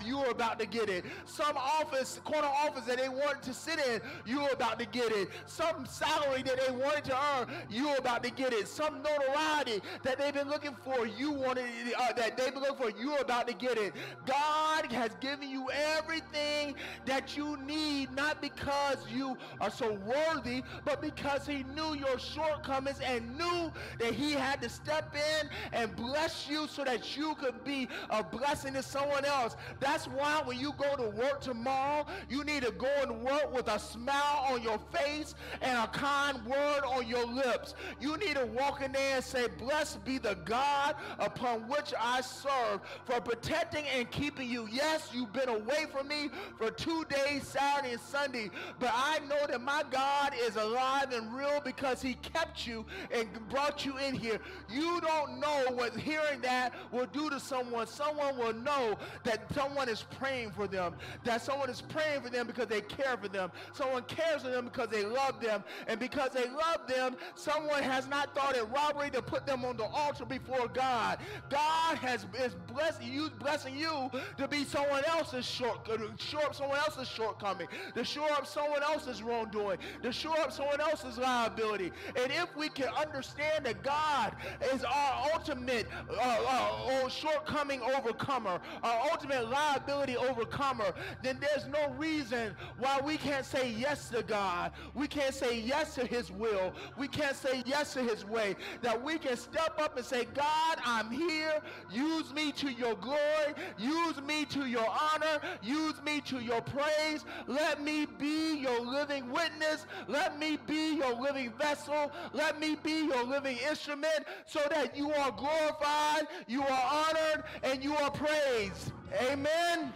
about to get it. Some office, corner office that they wanted to sit in, you're about to get it. Some salary that they wanted to earn, you're about to get it. Some notoriety that they've been looking for, you wanted uh, that they've been looking for, you're about to get it. God has given you everything that you need, not because you are so worthy, but because he knew your shortcomings and knew that he had to step in and bless you so that you could be a blessing to someone else. That's why when you go to work tomorrow, you need to go and work with a smile on your face and a kind word on your lips. You need to walk in there and say, blessed be the God upon which I serve, for protecting and keeping you. Yes, you've been away from me for two days, Saturday and Sunday, but I know that my God is alive and real because he kept you and brought you in here. You don't know what hearing that will do to someone. Someone will know that someone is praying for them, that someone is praying for them because they care for them. Someone cares for them because they love them, and because they love them, someone has not thought it robbery to put them on the altar before God. God has is blessing you, blessing you to be someone else's short, shore up someone else's shortcoming, to shore up someone else's wrongdoing, to shore up someone else's liability. And if we can understand that God is our ultimate uh, uh, shortcoming overcomer, our ultimate liability overcomer, then there's no reason why we can't say yes to God. We can't say yes to his will. We can't say yes to his way. That we can step up and say, God, I'm here. Use me to your glory. Use me to your honor. Use me to your praise. Let me be your living witness. Let me be your living vessel. Let me be your living instrument so that you are glorified, you are honored, and you are praised. Amen.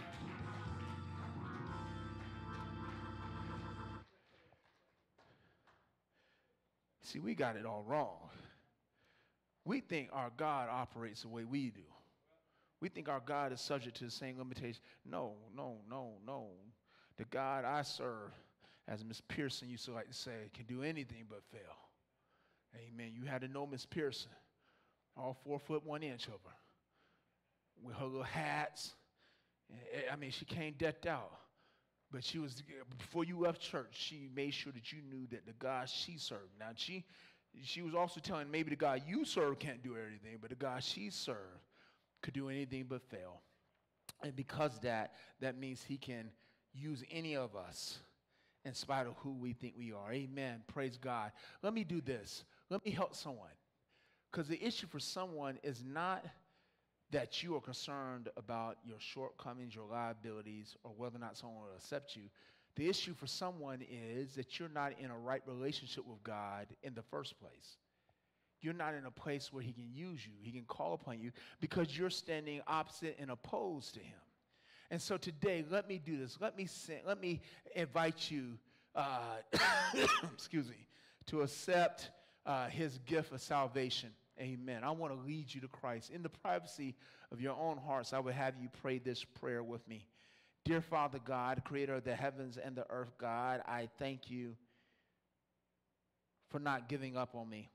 See, we got it all wrong. We think our God operates the way we do. We think our God is subject to the same limitations. No, no, no, no. The God I serve, as Miss Pearson used to like to say, can do anything but fail. Amen. You had to know Miss Pearson, all four foot one inch of her, with her little hats. I mean, she came decked out. But she was, before you left church, she made sure that you knew that the God she served. Now, she, she was also telling maybe the God you serve can't do everything, but the God she served could do anything but fail. And because of that, that means he can use any of us in spite of who we think we are. Amen. Praise God. Let me do this. Let me help someone. Because the issue for someone is not that you are concerned about your shortcomings, your liabilities, or whether or not someone will accept you. The issue for someone is that you're not in a right relationship with God in the first place. You're not in a place where he can use you. He can call upon you because you're standing opposite and opposed to him. And so today, let me do this. Let me send, let me invite you, uh, excuse me, to accept uh, his gift of salvation. Amen. I want to lead you to Christ. In the privacy of your own hearts, I would have you pray this prayer with me. Dear Father God, creator of the heavens and the earth, God, I thank you for not giving up on me,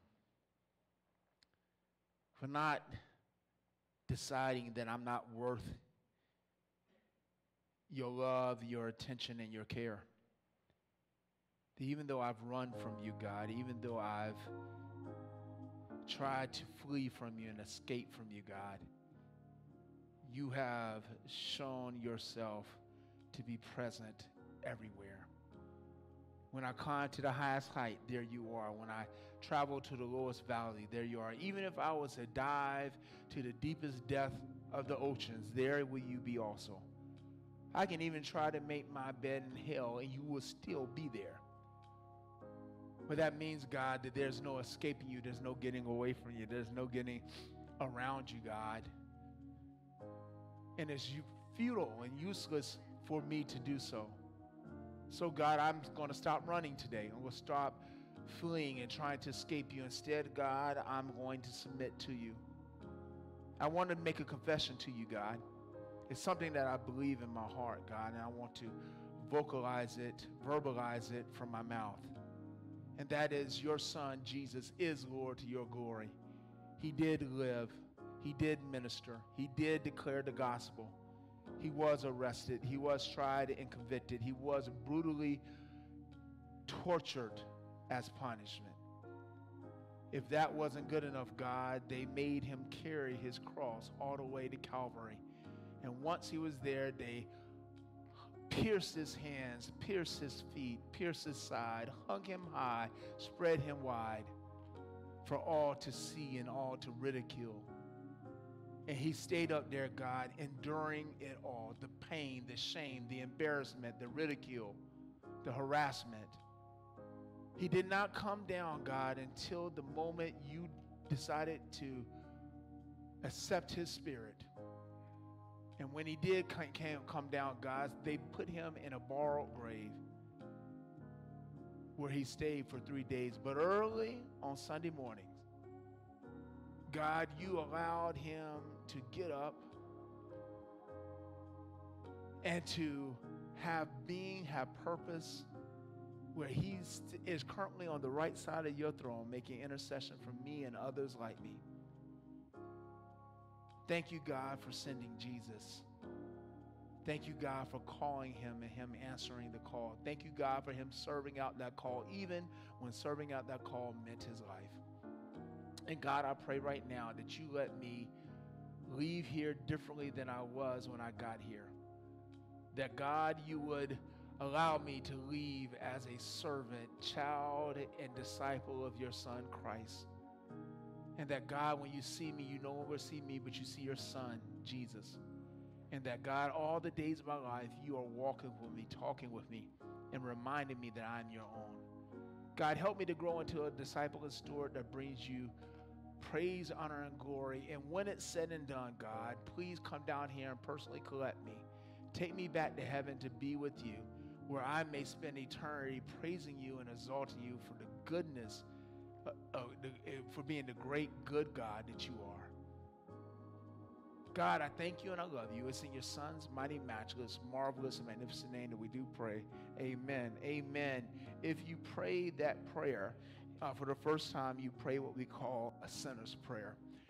for not deciding that I'm not worth your love, your attention, and your care. That even though I've run from you, God, even though I've tried to flee from you and escape from you, God, you have shown yourself to be present everywhere. When I climb to the highest height, there you are. When I travel to the lowest valley, there you are. Even if I was to dive to the deepest depth of the oceans, there will you be also. I can even try to make my bed in hell, and you will still be there. But that means, God, that there's no escaping you. There's no getting away from you. There's no getting around you, God. And it's futile and useless for me to do so. So, God, I'm going to stop running today. I'm going to stop fleeing and trying to escape you. Instead, God, I'm going to submit to you. I want to make a confession to you, God. It's something that I believe in my heart, God, and I want to vocalize it, verbalize it from my mouth. And that is, your son, Jesus, is Lord to your glory. He did live. He did minister. He did declare the gospel. He was arrested. He was tried and convicted. He was brutally tortured as punishment. If that wasn't good enough, God, they made him carry his cross all the way to Calvary. And once he was there, they pierced his hands, pierced his feet, pierced his side, hung him high, spread him wide for all to see and all to ridicule. And he stayed up there, God, enduring it all, the pain, the shame, the embarrassment, the ridicule, the harassment. He did not come down, God, until the moment you decided to accept his spirit. And when he did come down, God, they put him in a borrowed grave where he stayed for three days. But early on Sunday mornings, God, you allowed him to get up and to have being, have purpose, where he is currently on the right side of your throne making intercession for me and others like me. Thank you, God, for sending Jesus. Thank you, God, for calling him and him answering the call. Thank you, God, for him serving out that call, even when serving out that call meant his life. And God, I pray right now that you let me leave here differently than I was when I got here. That, God, you would allow me to leave as a servant, child, and disciple of your Son, Christ. And that, God, when you see me, you no longer see me, but you see your Son, Jesus. And that, God, all the days of my life, you are walking with me, talking with me, and reminding me that I'm your own. God, help me to grow into a disciple and steward that brings you praise, honor, and glory. And when it's said and done, God, please come down here and personally collect me. Take me back to heaven to be with you, where I may spend eternity praising you and exalting you for the goodness, uh, uh, the, uh, for being the great, good God that you are. God, I thank you and I love you. It's in your Son's mighty, matchless, marvelous, and magnificent name that we do pray. Amen. Amen. If you prayed that prayer uh, for the first time, you pray what we call a sinner's prayer.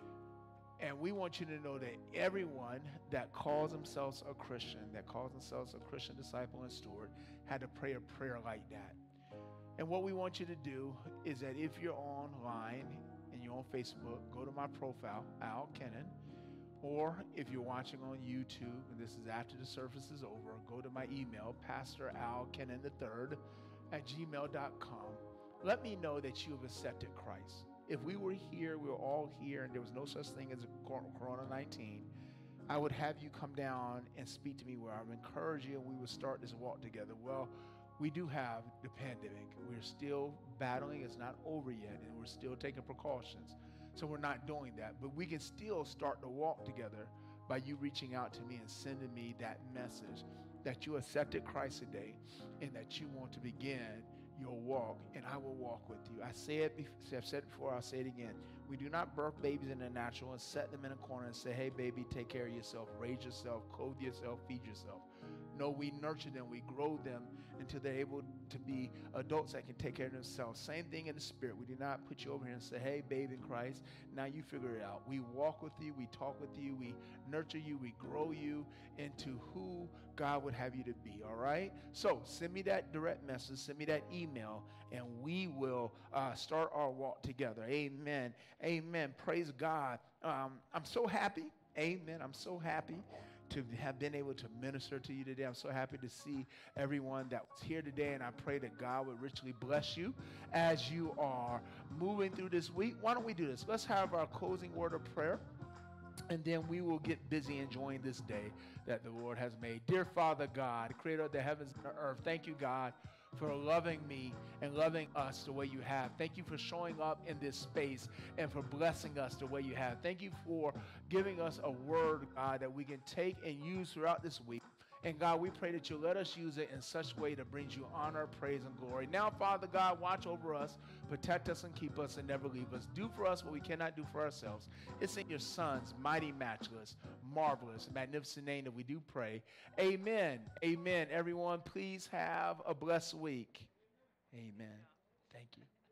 And we want you to know that everyone that calls themselves a Christian, that calls themselves a Christian disciple and steward, had to pray a prayer like that. And what we want you to do is that if you're online and you're on Facebook, go to my profile, Al Kennon. Or if you're watching on YouTube, and this is after the service is over, go to my email, Pastor Al Kennon the third at gmail dot com. Let me know that you have accepted Christ. If we were here, we were all here, and there was no such thing as Corona nineteen, I would have you come down and speak to me where I would encourage you, and we would start this walk together. Well, we do have the pandemic. We're still battling. It's not over yet, and we're still taking precautions. So we're not doing that. But we can still start the walk together by you reaching out to me and sending me that message that you accepted Christ today and that you want to begin your walk, and I will walk with you. I say it before, I've said it before, I'll say it again. We do not birth babies in the natural and set them in a corner and say, hey, baby, take care of yourself, raise yourself, clothe yourself, feed yourself. No, we nurture them, we grow them until they're able to be adults that can take care of themselves. Same thing in the spirit. We do not put you over here and say, hey, babe in Christ, now you figure it out. We walk with you, we talk with you, we nurture you, we grow you into who God would have you to be, all right? So send me that direct message, send me that email, and we will uh, start our walk together. Amen. Amen. Praise God. Um, I'm so happy. Amen. I'm so happy to have been able to minister to you today. I'm so happy to see everyone that was here today, and I pray that God would richly bless you as you are moving through this week. Why don't we do this? Let's have our closing word of prayer, and then we will get busy enjoying this day that the Lord has made. Dear Father God, creator of the heavens and the earth, thank you, God, for loving me and loving us the way you have. Thank you for showing up in this space and for blessing us the way you have. Thank you for giving us a word, God, that we can take and use throughout this week. And God, we pray that you let us use it in such a way that brings you honor, praise, and glory. Now, Father God, watch over us, protect us, and keep us, and never leave us. Do for us what we cannot do for ourselves. It's in your Son's mighty, matchless, marvelous, magnificent name that we do pray. Amen. Amen. Everyone, please have a blessed week. Amen. Thank you.